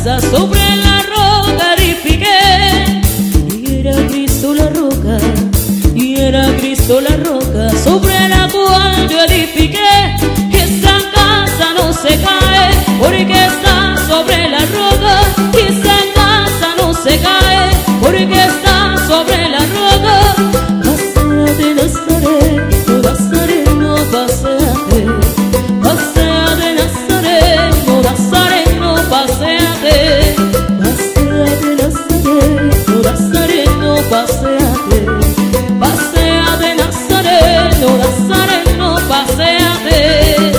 casa sobre la roca edifiqué. Y era Cristo la roca, y era Cristo la roca sobre la cual yo edifiqué. Esa casa no se cae porque está sobre la roca. Esa casa no se cae porque está sobre la roca. Paséate Nazareno, Nazareno, paséate. Paséate Nazareno, Nazareno, paséate. Paséate Nazareno, Nazareno, paséate. Paséate Nazareno, Nazareno, paséate.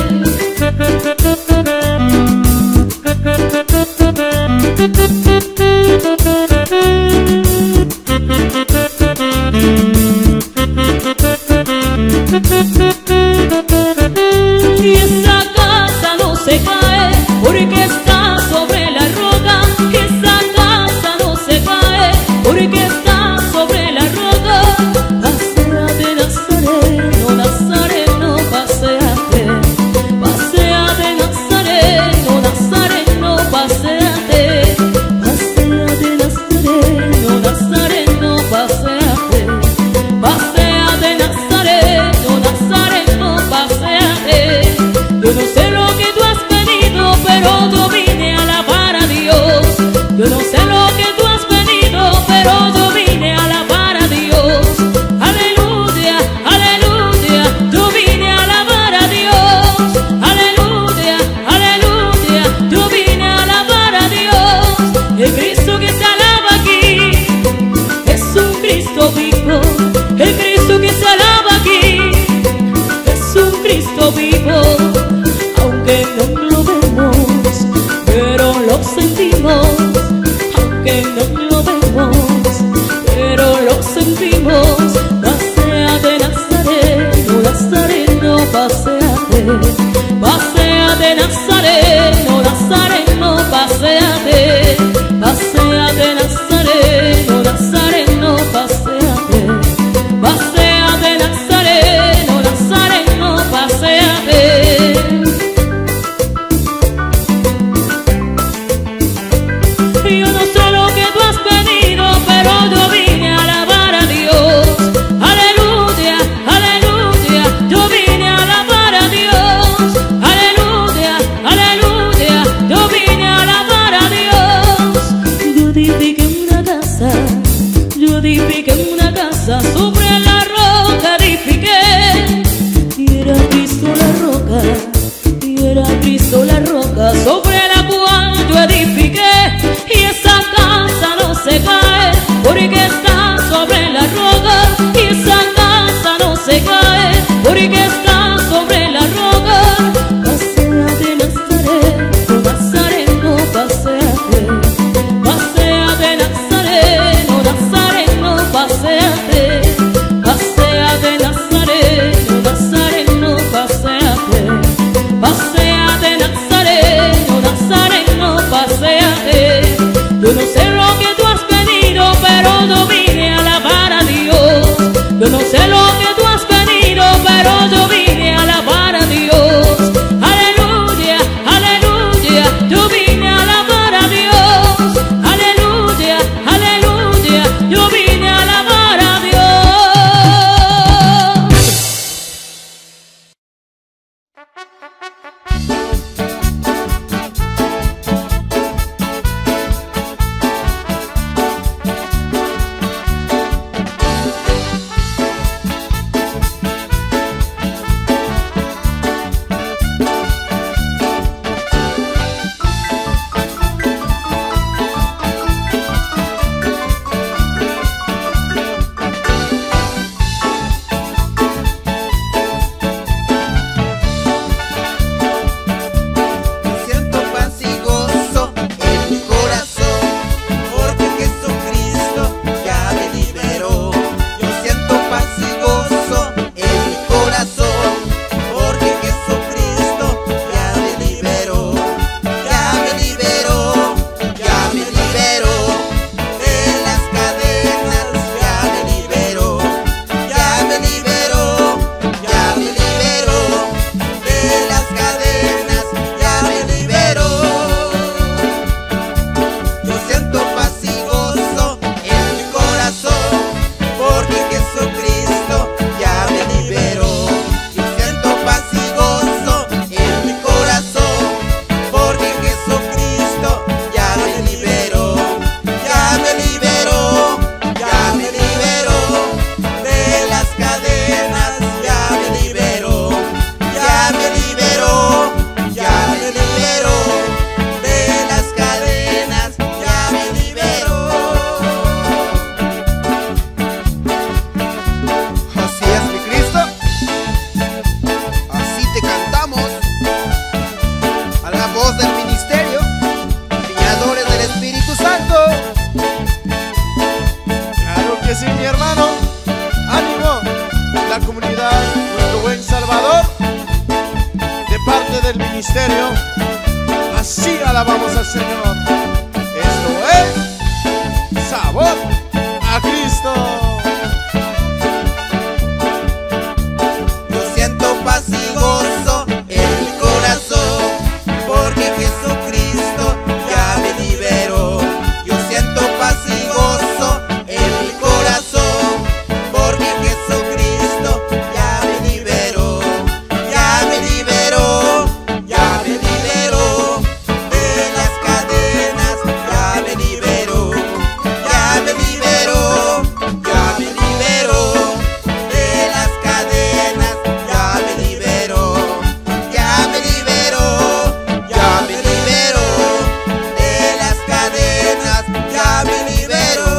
Y esa casa no se cae porque está sobre la roca. Esa casa no se cae porque está sobre la roca. Paséate Nazareno, Nazareno, paséate. Paséate Nazareno, Nazareno, paséate. Paséate Nazareno, Nazareno, paséate. Paséate Nazareno, Nazareno, paséate. Yo no sé lo que tú has pedido, pero yo vine a alabar a Dios. Yo no sé lo que tú has pedido, pero yo vine a alabar a Dios. Aleluya, aleluya, yo vine a alabar a Dios. Aleluya, aleluya, yo vine a alabar a Dios. El Cristo que se alaba aquí es un Cristo vivo. El Cristo que se alaba aquí es un Cristo vivo. Aunque no lo vemos, pero lo sentimos. Aunque no lo vemos, pero lo sentimos. Paséate Nazareno, Nazareno, paséate. Paséate Nazareno, Nazareno, paséate. Paséate Nazareno, Nazareno, paséate. Paséate Nazareno, Nazareno, paséate. Yo no sé lo que tú has pedido, pero yo vine a alabar a Dios. Aleluya, aleluya, yo vine a alabar a Dios. Aleluya, aleluya, yo vine a alabar a Dios. Yo edifiqué una casa, yo edifiqué una casa sobre la roca edifiqué. Y era Cristo la roca, y era Cristo la roca sobre la cual yo edifiqué. Y esa casa no se cae porque está sobre la roca. Y esa casa no se cae porque está sobre la roca. Paséate Nazareno, Nazareno, paséate. Paséate Nazareno, Nazareno, paséate. ministerio. Así alabamos al Señor. Esto es Sabor a Cristo. Yo siento paz y gozo en mi corazón, porque Jesucristo ya me liberó. Yo siento paz y gozo en mi corazón, porque Jesucristo ya me liberó. Ya me liberó, ya me liberó de las cadenas, ya me liberó. Ya me liberó, ya me liberó de las cadenas, ya me liberó. Ya me liberó, ya me liberó de las cadenas, ya me liberó.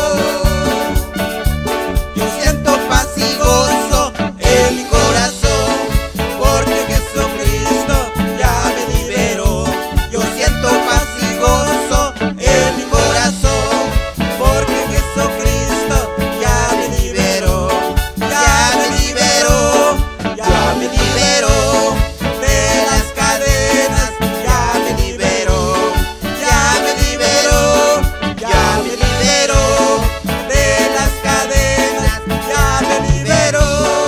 Yo siento paz y gozo en mi corazón, porque Jesucristo ya me liberó. Yo siento paz y gozo en mi corazón, porque Jesucristo ya me liberó. Ya me liberó, ya me liberó de las cadenas, ya me liberó. Ya me liberó, ya me liberó de las cadenas, ya me liberó.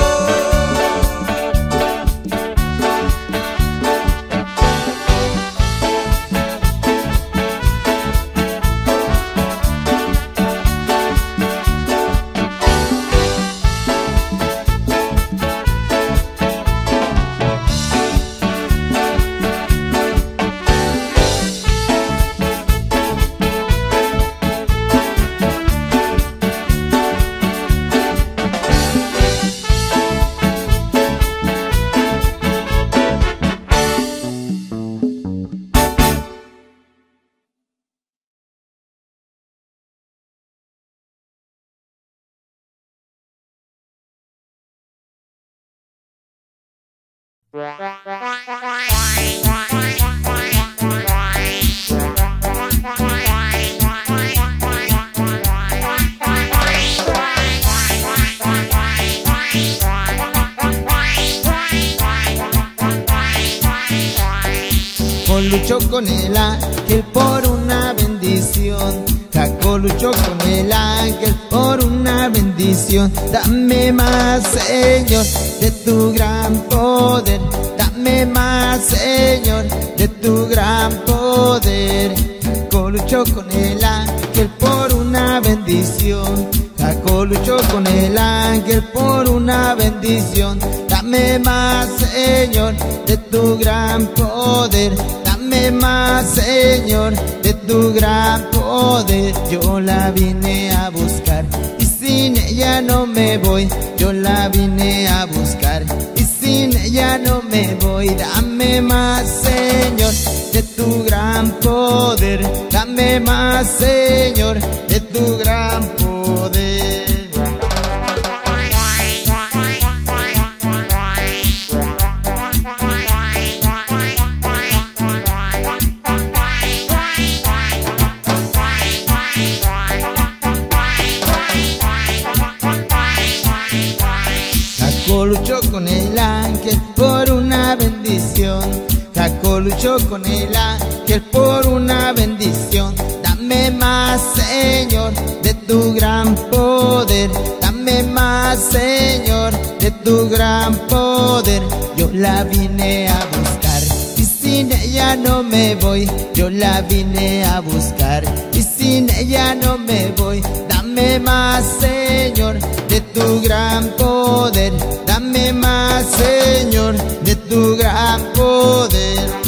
Jacob luchó con el ángel por una bendición. Jacob luchó con el ángel por una bendición. Dame más, Señor, de tu gran poder. Dame más, Señor, de tu gran poder. Jacob luchó con el ángel por una bendición. Jacob luchó con el ángel por una bendición. Dame más, Señor, de tu gran poder. Dame más, Señor, de tu gran poder. Yo la vine a buscar y sin ella no me voy. Yo la vine a buscar y sin ella no me voy. Dame más, Señor, de tu gran poder. Dame más, Señor, de tu gran poder. Jacob luchó con el ángel por una bendición. Jacob luchó con el ángel por una bendición. Dame más, Señor, de tu gran poder. Dame más, Señor, de tu gran poder. Yo la vine a buscar y sin ella no me voy. Yo la vine a buscar y sin ella no me voy. Dame más, Señor, de tu gran poder. Dame más, Señor, de tu gran poder.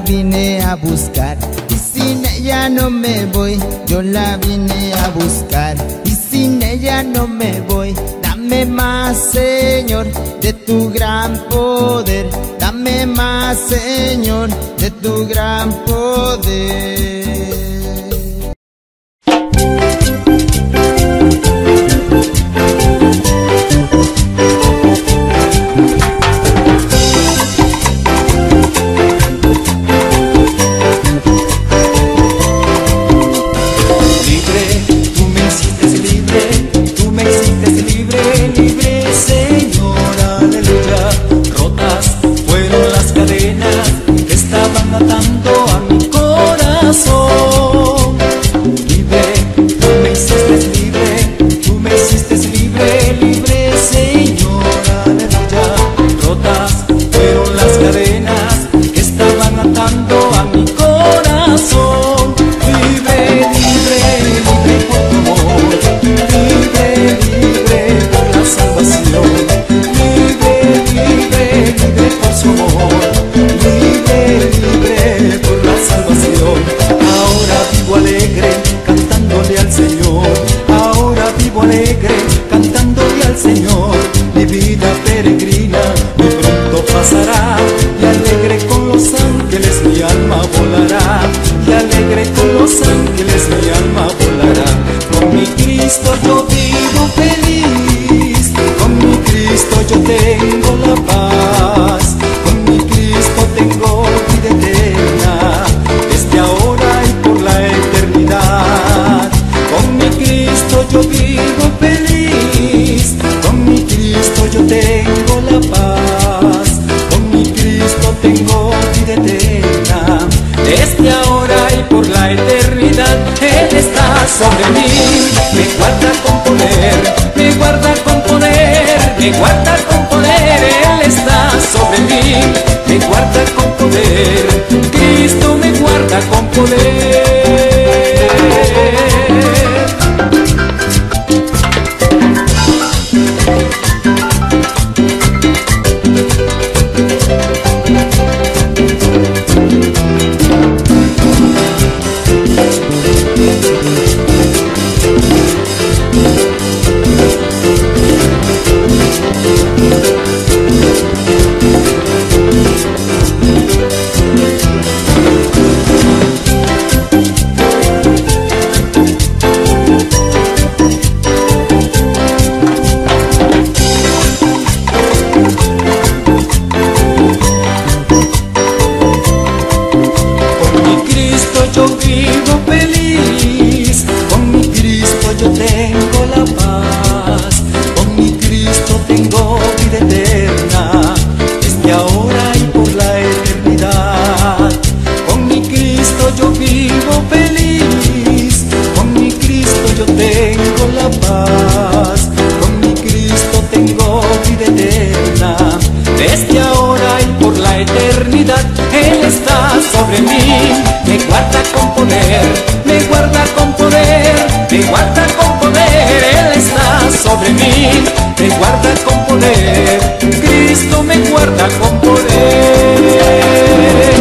vine a buscar y sin ella no me voy. Yo la vine a buscar y sin ella no me voy. Dame más, Señor, de tu gran poder. Dame más, Señor, de tu gran poder. Sobre mí, me guarda con poder, me guarda con poder, me guarda con poder, Él está sobre mí, me guarda con poder, Cristo me guarda con poder. Sobre mí, me guarda con poder, me guarda con poder, me guarda con poder, Él está sobre mí, me guarda con poder, Cristo me guarda con poder.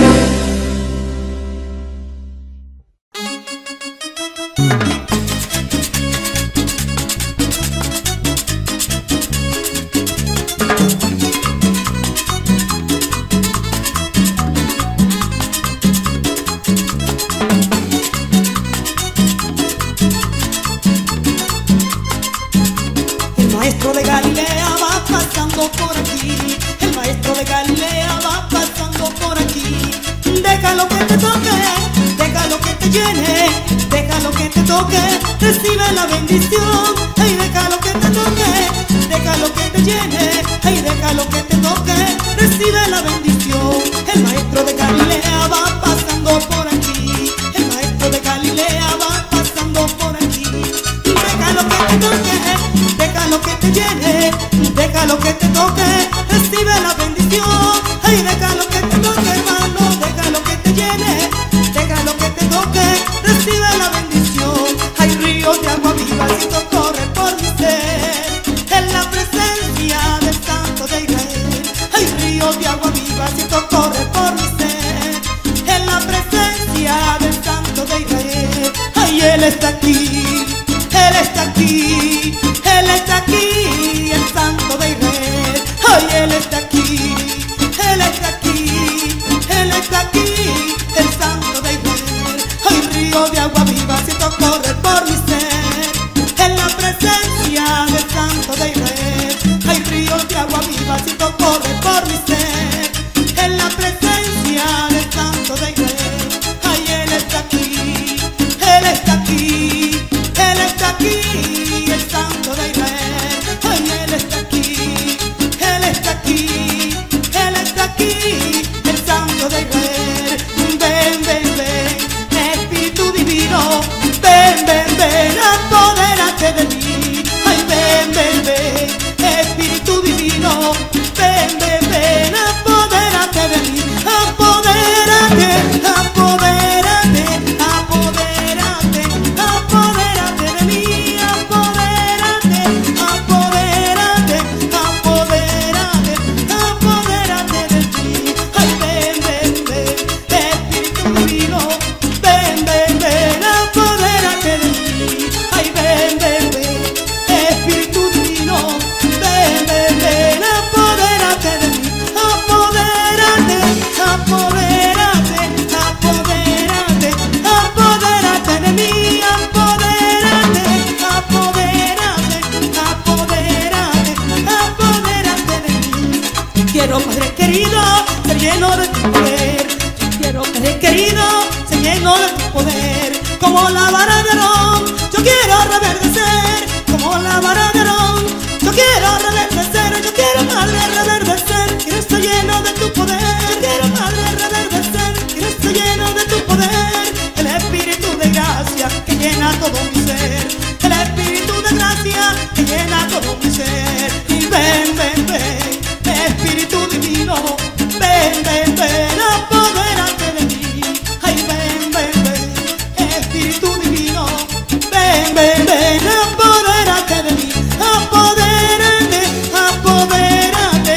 Recibe la bendición, ay, deja lo que te toque, deja lo que te llene, ay, deja lo que te toque, recibe la bendición. El maestro de Galilea va pasando por aquí, el maestro de Galilea va pasando por aquí. Deja lo que te toque, deja lo que te llene, deja lo que te toque, recibe la bendición, ay, deja lo que te toque, hermano, deja lo que te llene, deja lo que te toque, recibe la bendición. Hay ríos de agua viva que corren por mi ser, en la presencia del Santo de Israel. Hay ríos de agua viva que corren por mi ser, en Él está aquí, Él está aquí, Él está aquí, el Santo de Israel. Ay, Él está aquí, Él está aquí, Él está aquí, el Santo de Israel. Ay, río de agua viva siento correr por mi ser, en la presencia del Santo de Israel. Hay ríos de agua viva siento correr por mi ser, en la presencia del Santo de Israel. Ay, Él está aquí, Él está aquí, Él está aquí, el Santo de Israel. Ay, Él está aquí, Él está aquí, Él está aquí, el Santo de Israel. Ven, ven, ven, Espíritu Divino, ven, ven, ven, apodérate de mí. Ay, ven, ven, ven, Espíritu Divino, ven, ven, ven, apodérate de mí. Apodérate, apodérate, apodérate, apodérate de mí. Apodérate, apodérate, apodérate, apodérate de ti. Ay, ven, ven, ven, Espíritu Divino, ven, ven, ven, apodérate de mí. Ay, ven, ven, ven, Espíritu Divino, ven, ven, ven, apodérate de mí. Apodérate, apodérate, apodérate, apodérate de mí. Apodérate, apodérate, apodérate, apodérate de mí. Quiero, Padre querido, ser lleno de tu poder. Quiero, Padre querido, ser lleno de tu poder. Como la vara de Aarón, yo quiero reverdecer. Como la vara de Aarón, yo quiero reverdecer. Yo quiero, Padre, reverdecer. Quiero estar lleno de tu poder. Quiero, Padre, reverdecer. Quiero estar lleno de tu poder. El Espíritu de gracia que llena todo mi ser. El Espíritu de gracia que llena todo mi ser. Y ven, ven, ven, Espíritu Divino, ven, ven, ven, apodérate de mí. Ay, ven, ven, ven, Espíritu Divino, ven, ven, ven, apodérate de mí. Apodérate, apodérate,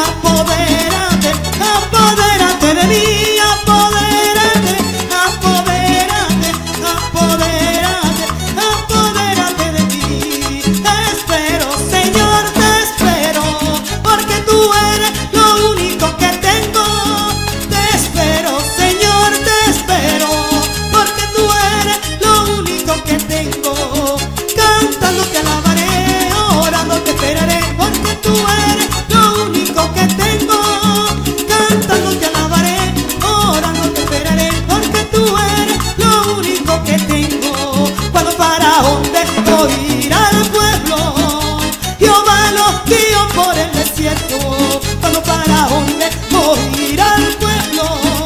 apodérate, apodérate de mí. Apodérate, apodérate, apodérate, apodérate de mí. Te espero, Señor, te espero, porque tú eres lo único que tengo. Te espero, Señor, te espero, porque tú eres lo único que tengo. Cantando te alabaré, orando te esperaré, porque tú eres lo único que tengo. Cantando te alabaré, orando te esperaré, porque tú eres lo único que tengo. Cuando Faraón dejó ir al pueblo, Jehová los guió por el desierto. Cuando Faraón dejó ir al pueblo,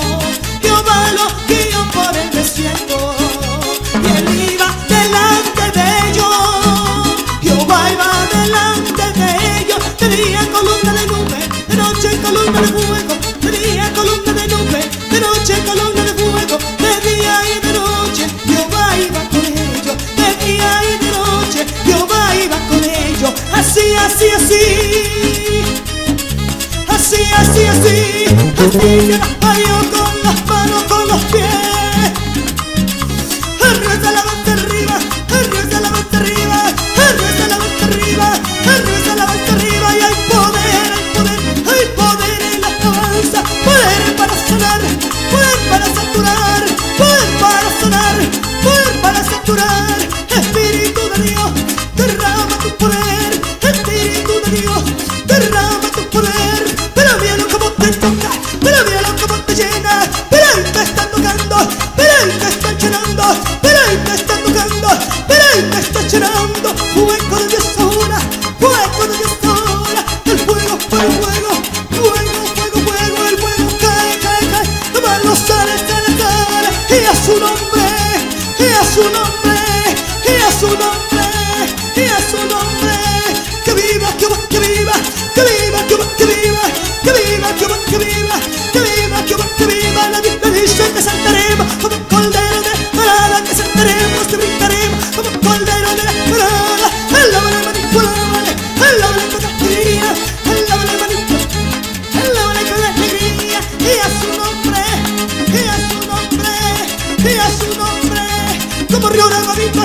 Jehová los guió por el desierto. Y él iba delante de ellos, Jehová iba delante de ellos. De día columna de nube, de noche columna de fuego. De día columna de nube, de noche columna de fuego. De día y de noche Jehová iba con ellos. De día y de noche Jehová iba con ellos. Así, así, así, así, así, así, así se las parió con las manos, con los pies. Arreza la mano arriba, arreza la mano arriba, arreza la mano arriba, arreza la mano arriba. Y hay poder, hay poder, hay poder en la alabanza. Poder para sanar, poder para saturar, poder para sanar, poder para saturar. Espíritu de Dios, derrama tu poder. Espíritu de Dios, derrama tu poder. Pero míralo como te toca, pero míralo como te llena. Pero Él te está tocando, pero Él te está llenando, pero Él te está tocando, pero Él te está llenando. Fuego de Dios ahora, fuego de Dios ahora. El fuego, fuego, fuego, fuego, fuego, fuego. El fuego cae, cae, cae. Toma los sales de la cara. Y a su nombre, y a su nombre, y a su nombre, y a su nombre. Que viva, que viva, que viva, que viva, que viva, que viva, que viva, que viva, que viva, que viva, que viva, que viva. La Biblia dice que saltaremos como cordero de parada, que saltaremos, que brincaremos como cordero de parada. Alábale, manipulable, alábale con alegría, alábale, manipulable, alábale con alegría. Y a su nombre, y a su nombre, y a su nombre. Como río de agua viva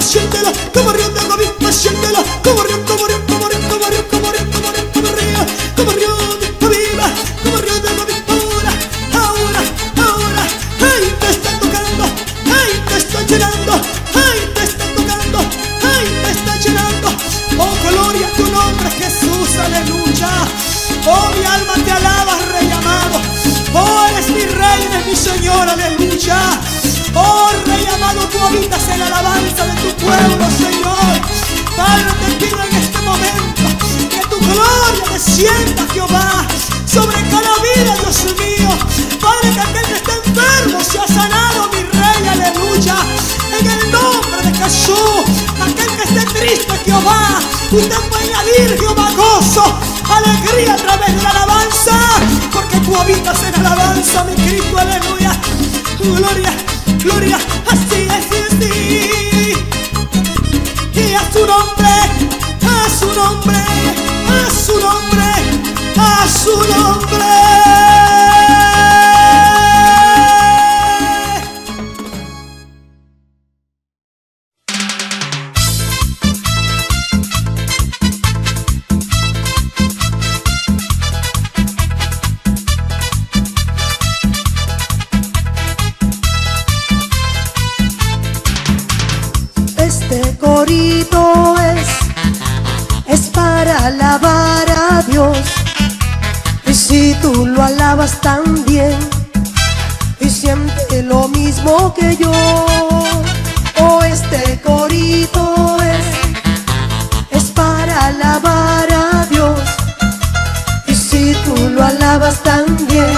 siéntelo, como río de agua viva, siéntelo, como río, como río, como río, como río, como río, como río, como río, como río de agua viva, como río de agua viva, ahora, ahora, ahora, ay, te está tocando, ay, te está llenando, ay, te está tocando, ay, te está llenando, oh, gloria a tu nombre, Jesús, aleluya, oh, mi alma te alaba, Rey amado, oh, eres mi Rey, eres mi Señor, aleluya. Oh, Rey amado, tú habitas en la alabanza de tu pueblo, Señor. Padre, te pido en este momento que tu gloria descienda, Jehová, sobre cada vida, Dios mío. Padre, que aquel que está enfermo sea sanado, mi Rey, aleluya. En el nombre de Jesús, aquel que esté triste, Jehová, usted puede añadir, Jehová, gozo, alegría a través de la alabanza, porque tú habitas en la alabanza, mi Cristo, aleluya. Gloria. Gloria, así es, así. Y a su nombre, a su nombre, a su nombre, a su nombre. Este corito es, es para alabar a Dios. Y si tú lo alabas también y siente lo mismo que yo, oh, este corito es, es para alabar a Dios. Y si tú lo alabas también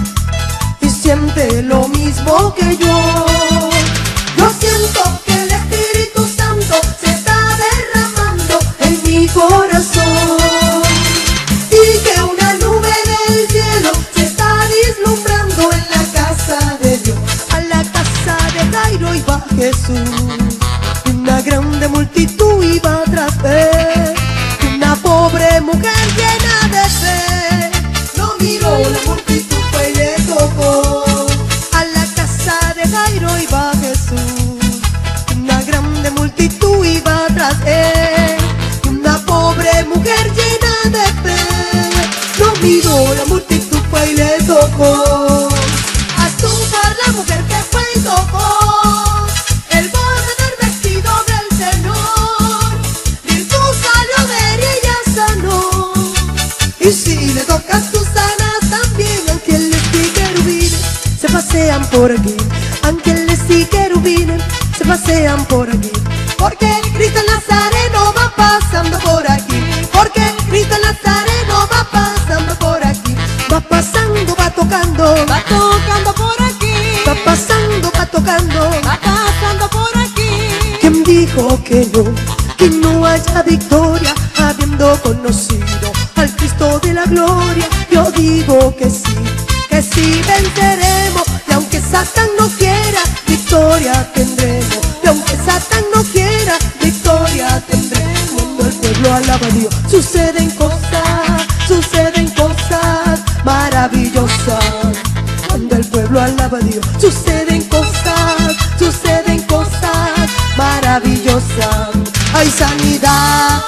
y siente lo mismo que yo, yo siento que el Espíritu Santo se está derramando en mi corazón y que una nube del cielo se está vislumbrando en la casa de Dios. A la casa de Jairo iba Jesús y una grande multitud iba tras él, y una pobre mujer llena de fe no miró la multitud, fue y le tocó. A la casa de Jairo iba Jesús, una grande multitud iba tras él, y una pobre mujer llena de fe no miró la multitud, fue y le tocó. A tocar la mujer que fue y tocó el borde del vestido del Señor, Jesús salió de ella y ella sanó. Y si le tocas tú sanas también. Ángeles y querubines se pasean por aquí, ángeles y querubines se pasean por aquí, porque Cristo el Nazareno va pasando por aquí, porque Cristo el Nazareno va pasando por aquí, va pasando, va tocando, va tocando por aquí, va pasando, va tocando, va pasando por aquí. ¿Quién dijo que no, que no haya victoria habiendo conocido al Cristo de la gloria? Yo digo que sí, que sí venceremos, y aunque Satán no quiera, victoria tendremos, y aunque Satán no quiera, victoria tendremos. Cuando el pueblo alaba a Dios, suceden cosas, suceden cosas maravillosas. Cuando el pueblo alaba a Dios, suceden cosas, suceden cosas maravillosas. Hay sanidad,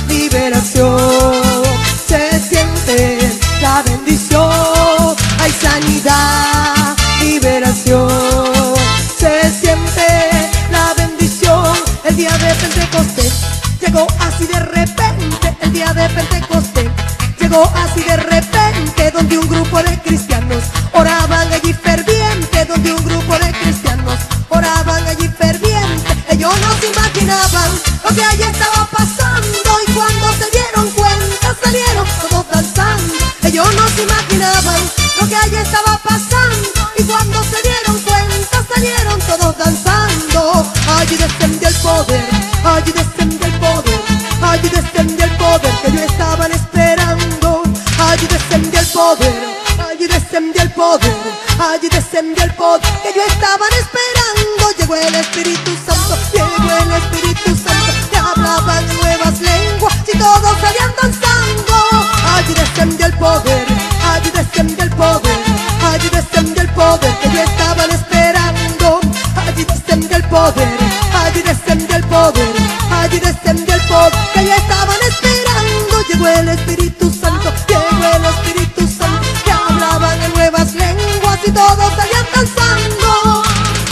liberación, se siente la bendición. Hay sanidad, liberación, se siente la bendición. El día de Pentecostés llegó así de repente, el día de Pentecostés llegó así de repente, donde un grupo de cristianos oraban allí ferviente, donde un grupo de cristianos oraban allí ferviente. Ellos no se imaginaban lo que allí estaba pasando, y cuando se dieron cuenta salieron todos danzando. Ellos no se imaginaban lo que allí estaba pasando, y cuando se dieron cuenta salieron todos danzando. Allí descendió el poder, allí descendió el poder, allí descendió el poder que ellos estaban esperando. Allí descendió el poder, allí descendió el poder, allí descendió el poder que ellos estaban esperando. Llegó el Espíritu Santo, llegó el Espíritu Santo, que hablaban en nuevas lenguas y todos salían danzando. Allí descendió el poder, allí descendió el poder, allí descendió el poder que ellos estaban esperando. Allí descendió el poder, allí descendió el poder, que allí estaban esperando. Llegó el Espíritu Santo, llegó el Espíritu Santo, que hablaban en nuevas lenguas y todos salían danzando.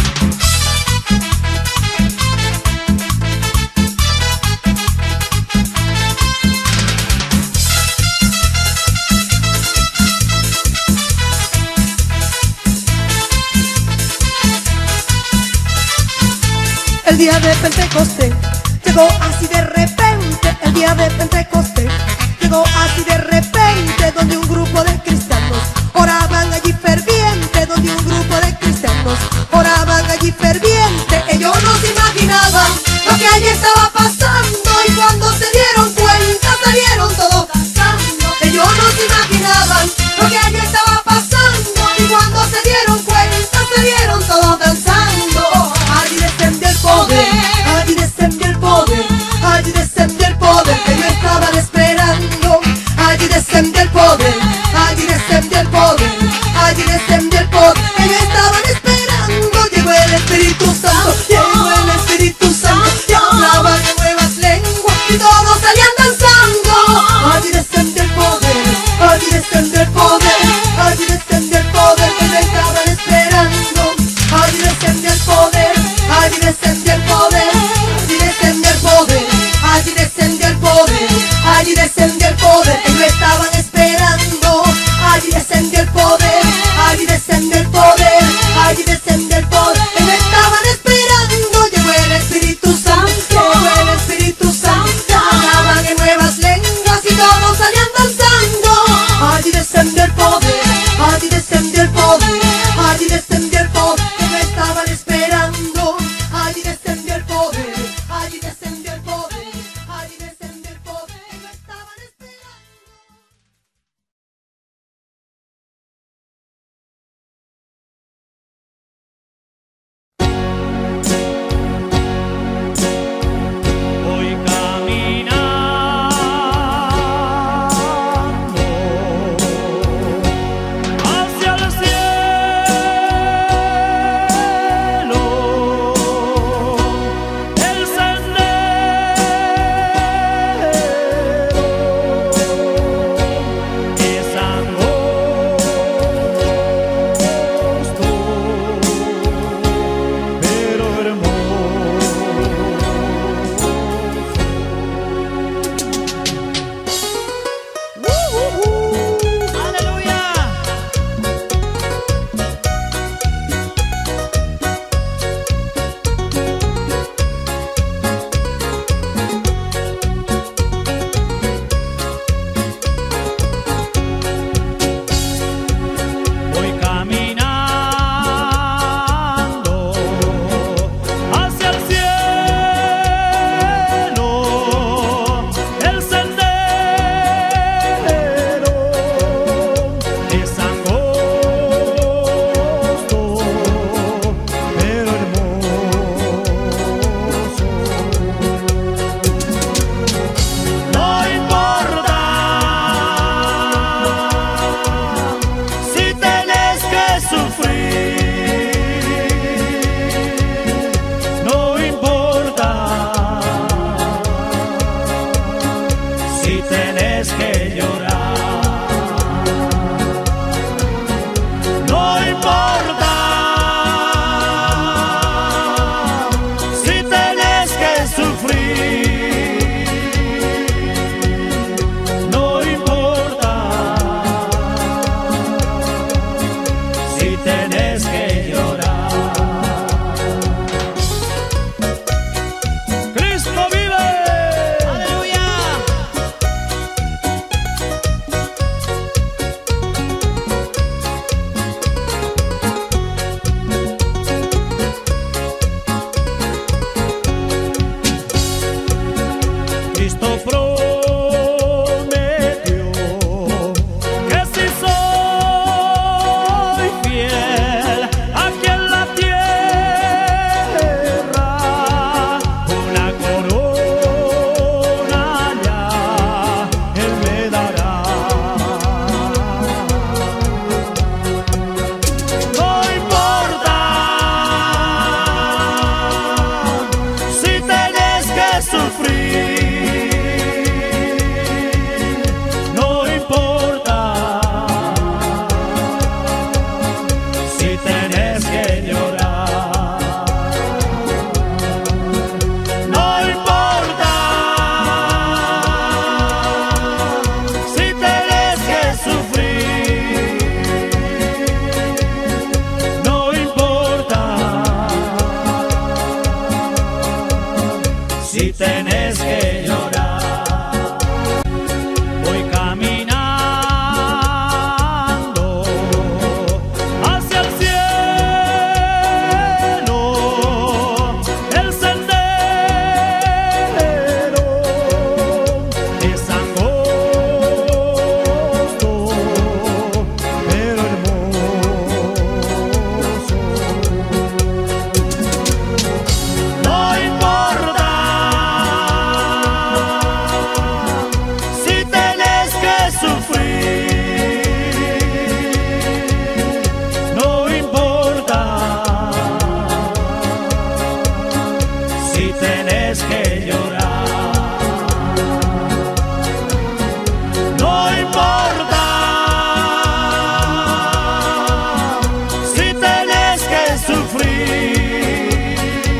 El día de Pentecostés llegó así de repente. El día de Pentecostés llegó así de repente, donde un grupo de cristianos oraban allí ferviente, donde un grupo de cristianos oraban allí ferviente. Ellos no se imaginaban lo que allí estaba pasando, y cuando se dieron cuenta salieron todos danzando. Ellos no se imaginaban lo que allí estaba pasando, y cuando se dieron cuenta salieron todos danzando. Allí descendió el poder, allí descendió el poder, allí descendió el poder que yo estaba esperando. Allí descendió el poder, allí descendió el poder, allí descendió el poder que yo estaban esperando. Llegó el Espíritu Santo, llegó el Espíritu Santo, que hablaban en nuevas lenguas y todos salían danzando. Allí descendió el poder, allí descendió el poder, allí descendió el poder que yo estaban esperando. Allí descendió el poder, allí descendió el poder, allí descendió el poder, allí descendió el poder, allí descendió el poder que yo estaban esperando. Allí descendió el poder, allí descendió el poder, allí descendió el poder que yo estaban esperando. Llegó el Espíritu Santo, llegó el Espíritu Santo, hablaban en nuevas lenguas y todos salían danzando. Allí descendió el poder, allí descendió el poder, allí descendió el poder que yo estaban esperando. Allí descendió el poder, allí descendió el poder, allí descendió el poder que yo estaban esperando. si tenés que llorar. Voy caminando hacia el cielo, el sendero es angosto, pero hermoso. No importa si tenés que sufrir, no importa si tenés que llorar, no importa si tenés que sufrir,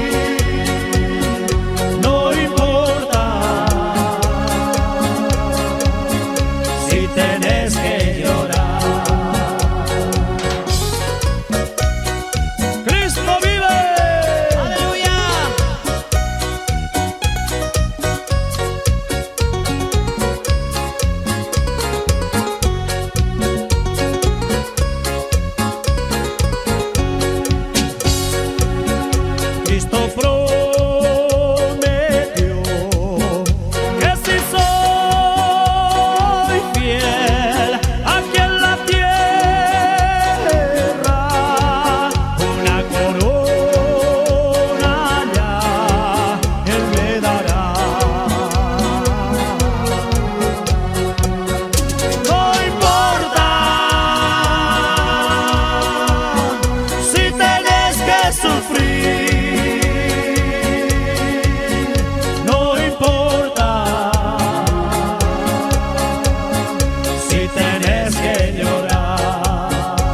no importa si tenés que llorar. Cristo vive. Aleluya. Cristo prometió que si soy fiel aquí en la tierra, una corona ya Él me dará. No importa si tenés que sufrir, no importa si tenés que llorar,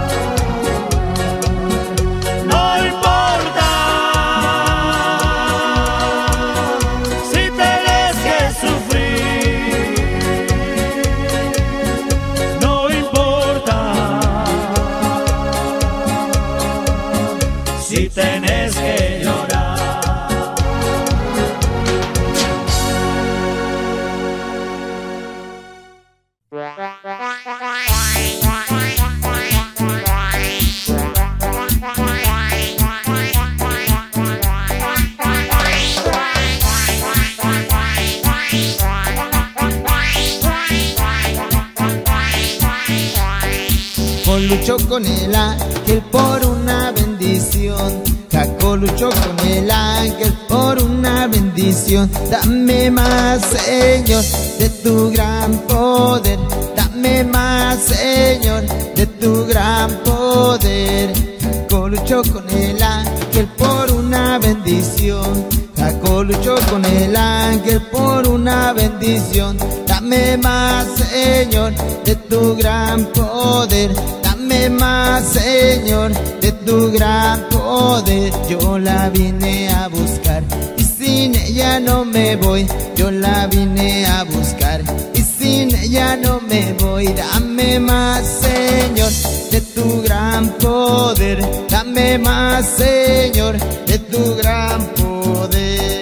no importa si tenés que sufrir, no importa si tenés que llorar. Con luchó con el ángel por una bendición. Jacob luchó con el ángel por una bendición. Dame más, Señor, de tu gran poder. Dame más, Señor, de tu gran poder. Jacob luchó con el ángel por una bendición. Jacob luchó con el ángel por una bendición. Dame más, Señor, de tu gran poder. Dame más, Señor, de tu gran poder. Yo la vine a buscar y sin ella no me voy. Yo la vine a buscar y sin ella no me voy. Dame más, Señor, de tu gran poder. Dame más, Señor, de tu gran poder.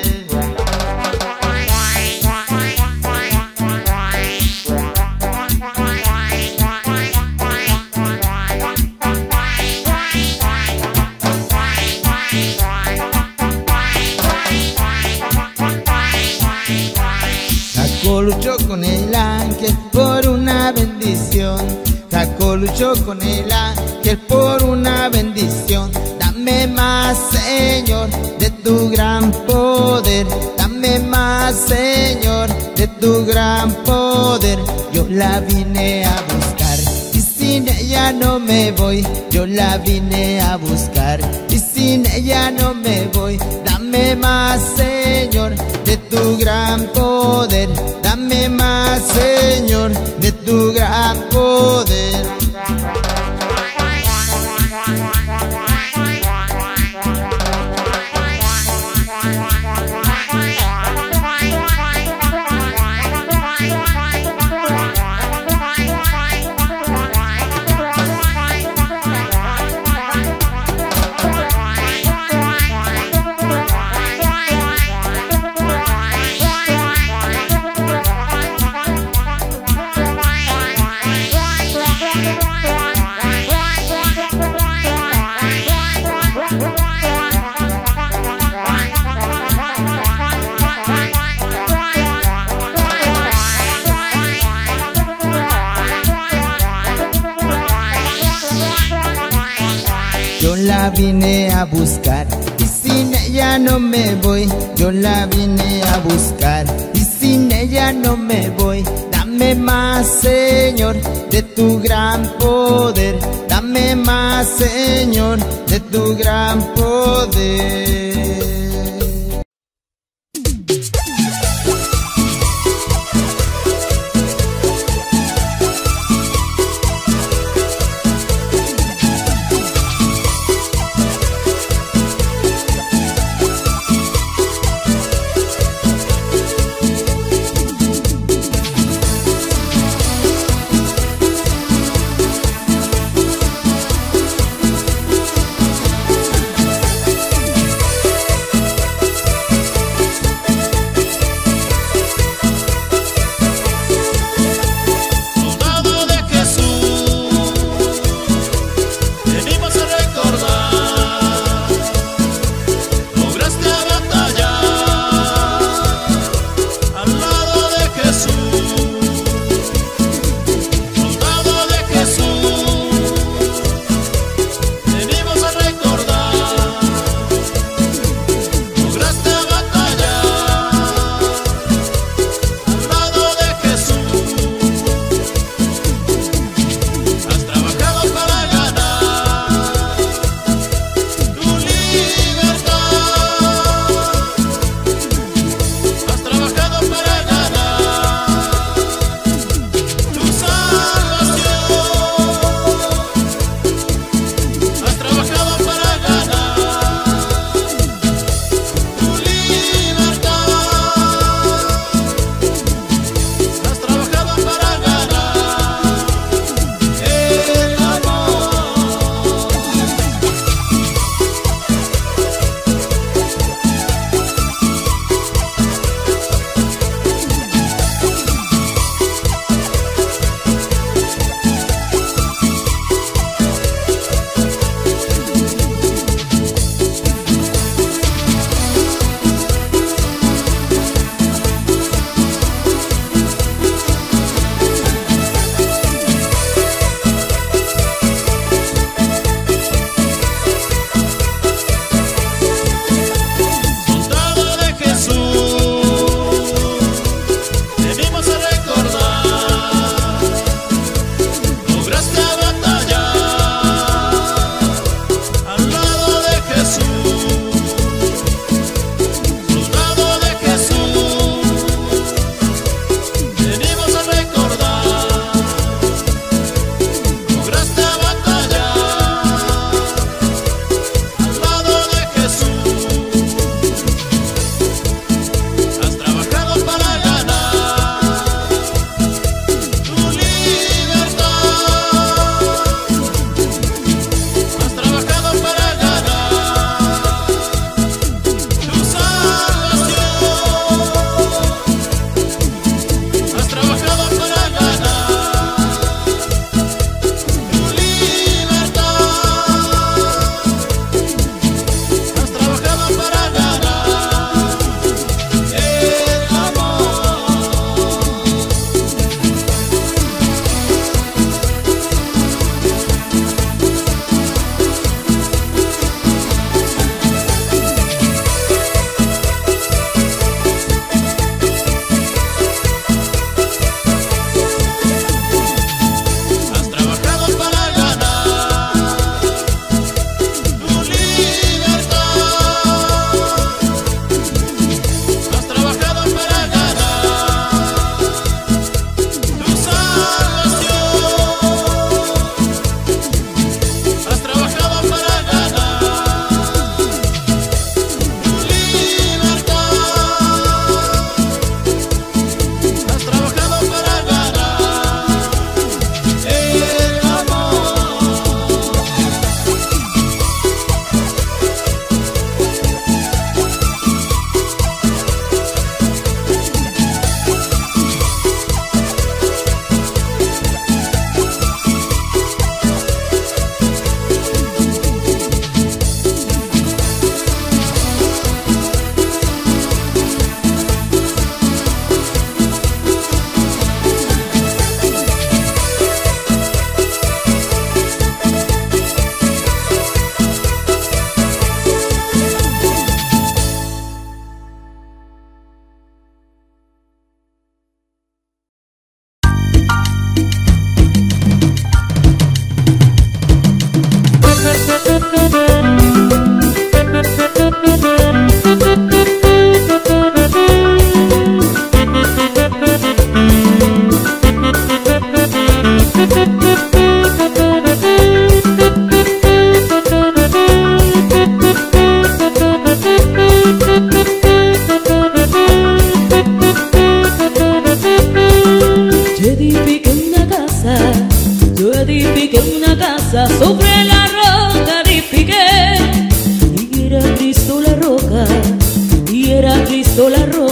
Jacob luchó con el ángel por una bendición. Jacob luchó con el ángel por una bendición. Dame más, Señor, de tu gran poder. Dame más, Señor, de tu gran poder. Yo la vine a buscar y sin ella no me voy. Yo la vine a buscar y sin ella no me voy. Dame más, Señor, de tu gran poder. Dame más, Señor, de tu gran poder. vine a buscar y sin ella no me voy. Yo la vine a buscar y sin ella no me voy. Dame más, Señor, de tu gran poder. Dame más, Señor, de tu gran poder.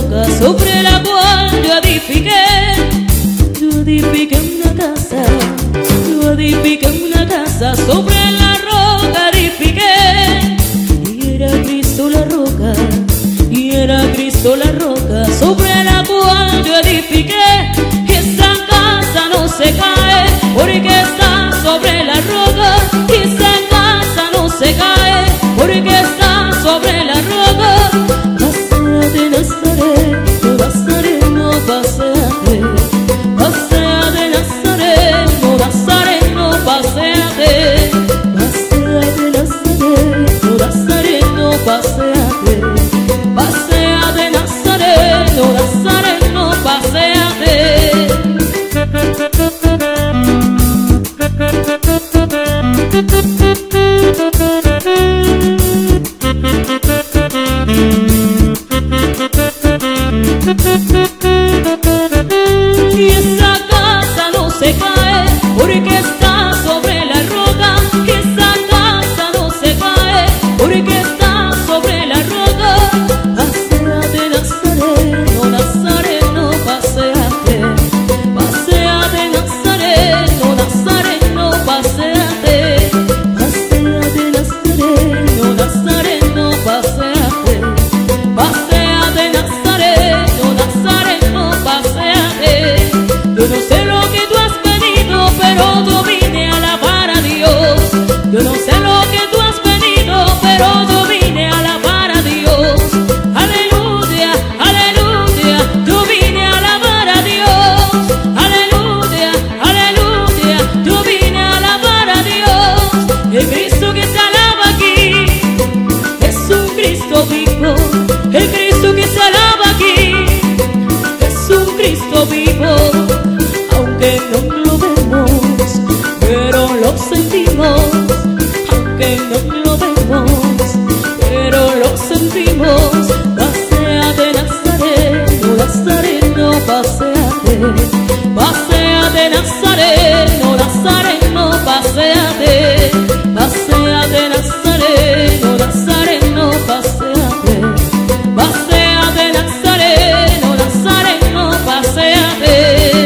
roca sobre la cual yo edifiqué. Yo edifiqué una casa, yo edifiqué una casa sobre la roca edifiqué. Y era Cristo la roca, y era Cristo la roca sobre la cual yo edifiqué. Esa casa no se cae porque está sobre la roca. Esa casa no se cae porque está sobre la roca. Pasea de Nazaret, Nazareno, paséate. Pasea de Nazaret, Nazareno, paséate. Pasea de Nazaret, Nazareno, paséate. Pasea de Nazaret, Nazareno, paséate. Y esa casa no se cae porque está sobre la roca. Esa casa no se cae porque está sobre la roca. Pasea de Nazareno, Nazareno, paséate. Pasea de Nazareno, Nazareno, paséate. Pasea de Nazareno, Nazareno, paséate. Pasea de Nazareno, Nazareno, paséate. Yo no sé lo que tú has pedido, pero yo vine a alabar a Dios. Yo no sé lo que tú has pedido, pero yo vine a alabar a Dios. Aleluya, aleluya, yo vine a alabar a Dios. Aleluya, aleluya, yo vine a alabar a Dios. El Cristo que se alaba aquí es un Cristo vivo. El Cristo que se alaba aquí es un Cristo vivo. Aunque no lo vemos, pero lo sentimos. Aunque no lo vemos, pero lo sentimos. Pasea de Nazareno, Nazareno, paséate. Pasea de Nazareno, Nazareno, paséate. Pasea de Nazareno, Nazareno, paséate. Pasea de Nazareno, Nazareno, paséate.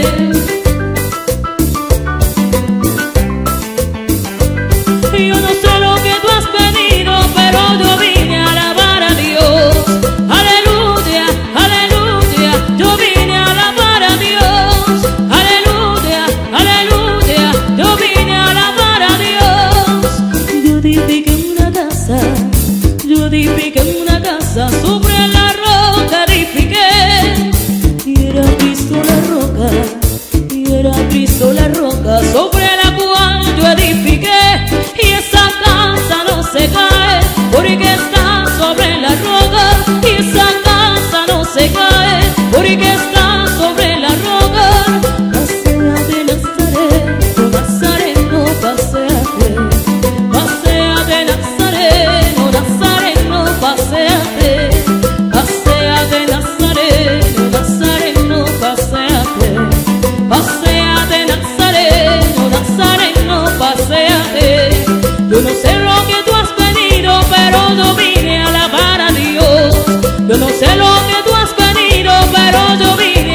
Yo no sé lo que tú has pedido, pero yo vine a alabar a Dios. Aleluya, aleluya, yo vine a alabar a Dios. Aleluya, aleluya, yo vine a alabar a Dios. Yo edifiqué una casa, yo edifiqué una casa sobre la roca edifiqué. Y era Cristo la roca, y era Cristo la roca sobre la cual yo edifiqué. Y esa casa no se cae porque está sobre la roca. Y esa casa no se cae porque está sobre la roca. Pasea de Nazareno, Nazareno, paséate. Pasea de Nazareno, Nazareno, paséate. Pasea de Nazareno, Nazareno, paséate. Pasea de Nazareno, Nazareno, paséate. Yo no sé lo que tú has pedido, pero yo vine a alabar a Dios. Yo no sé lo que tú has pedido, pero yo vine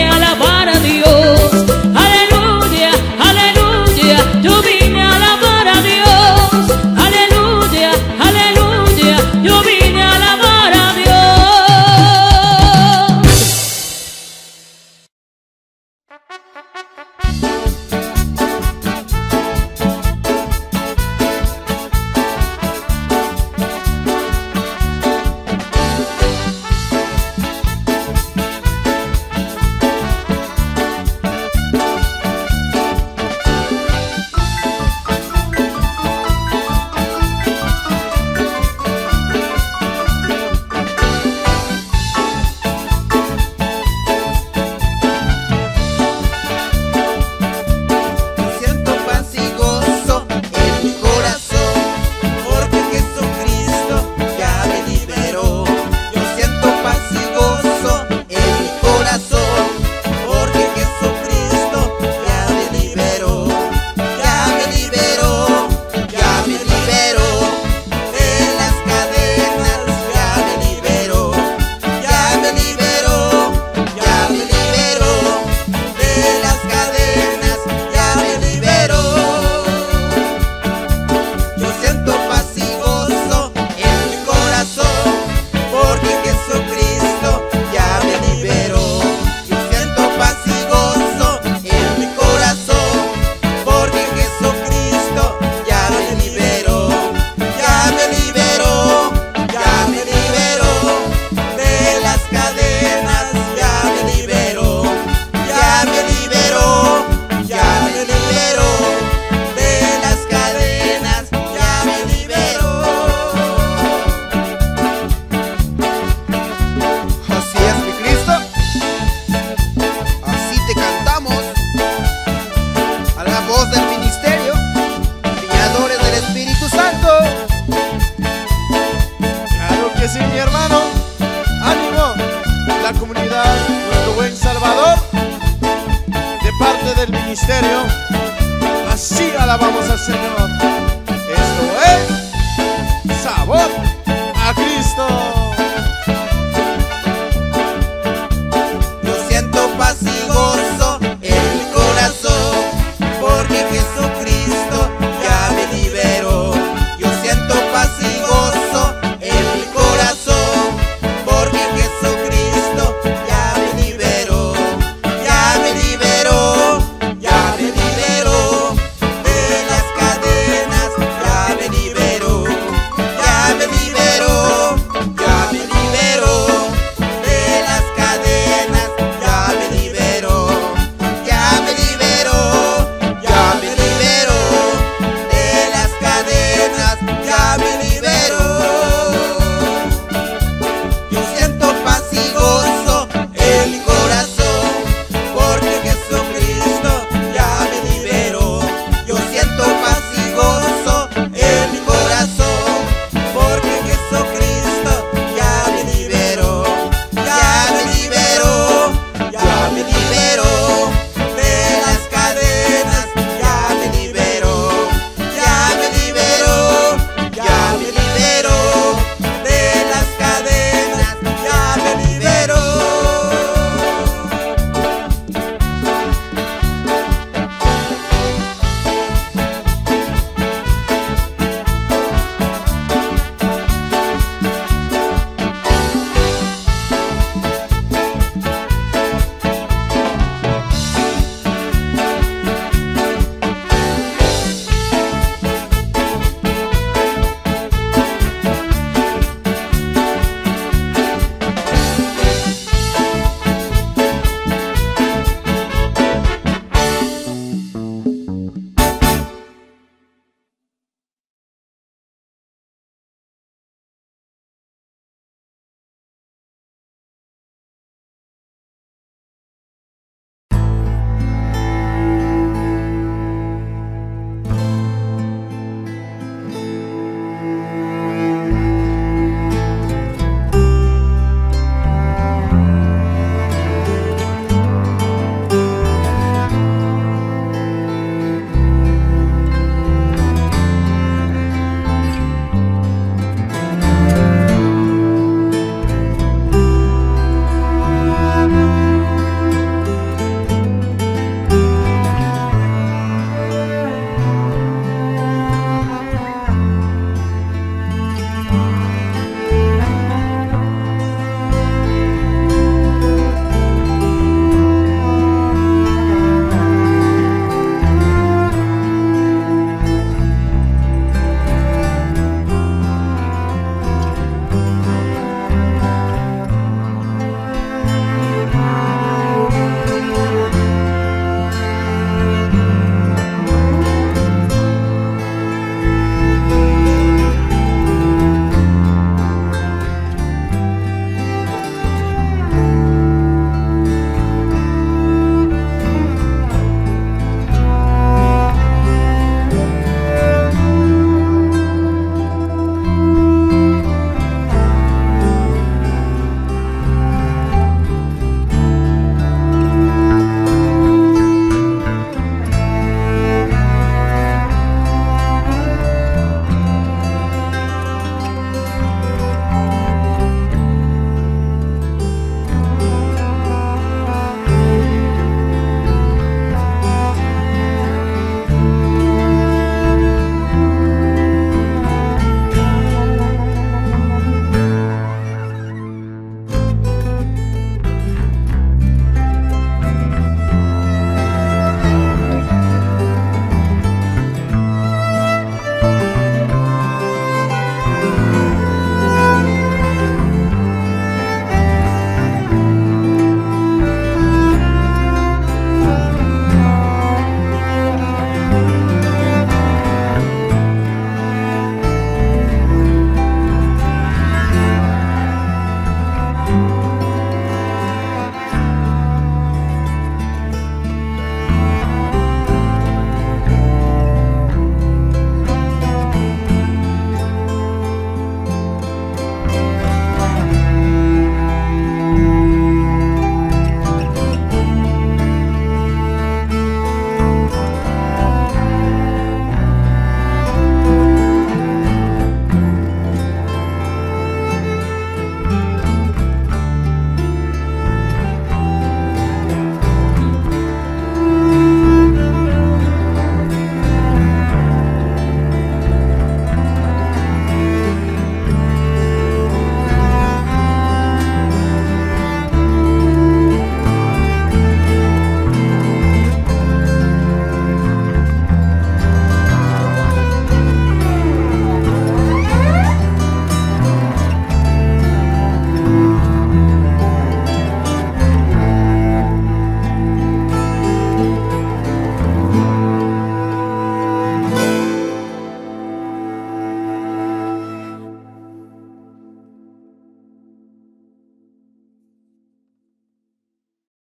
nuestro buen Salvador, de parte del ministerio. Así alabamos al Señor. Esto es Sabor a Cristo. Yo siento paz y gozo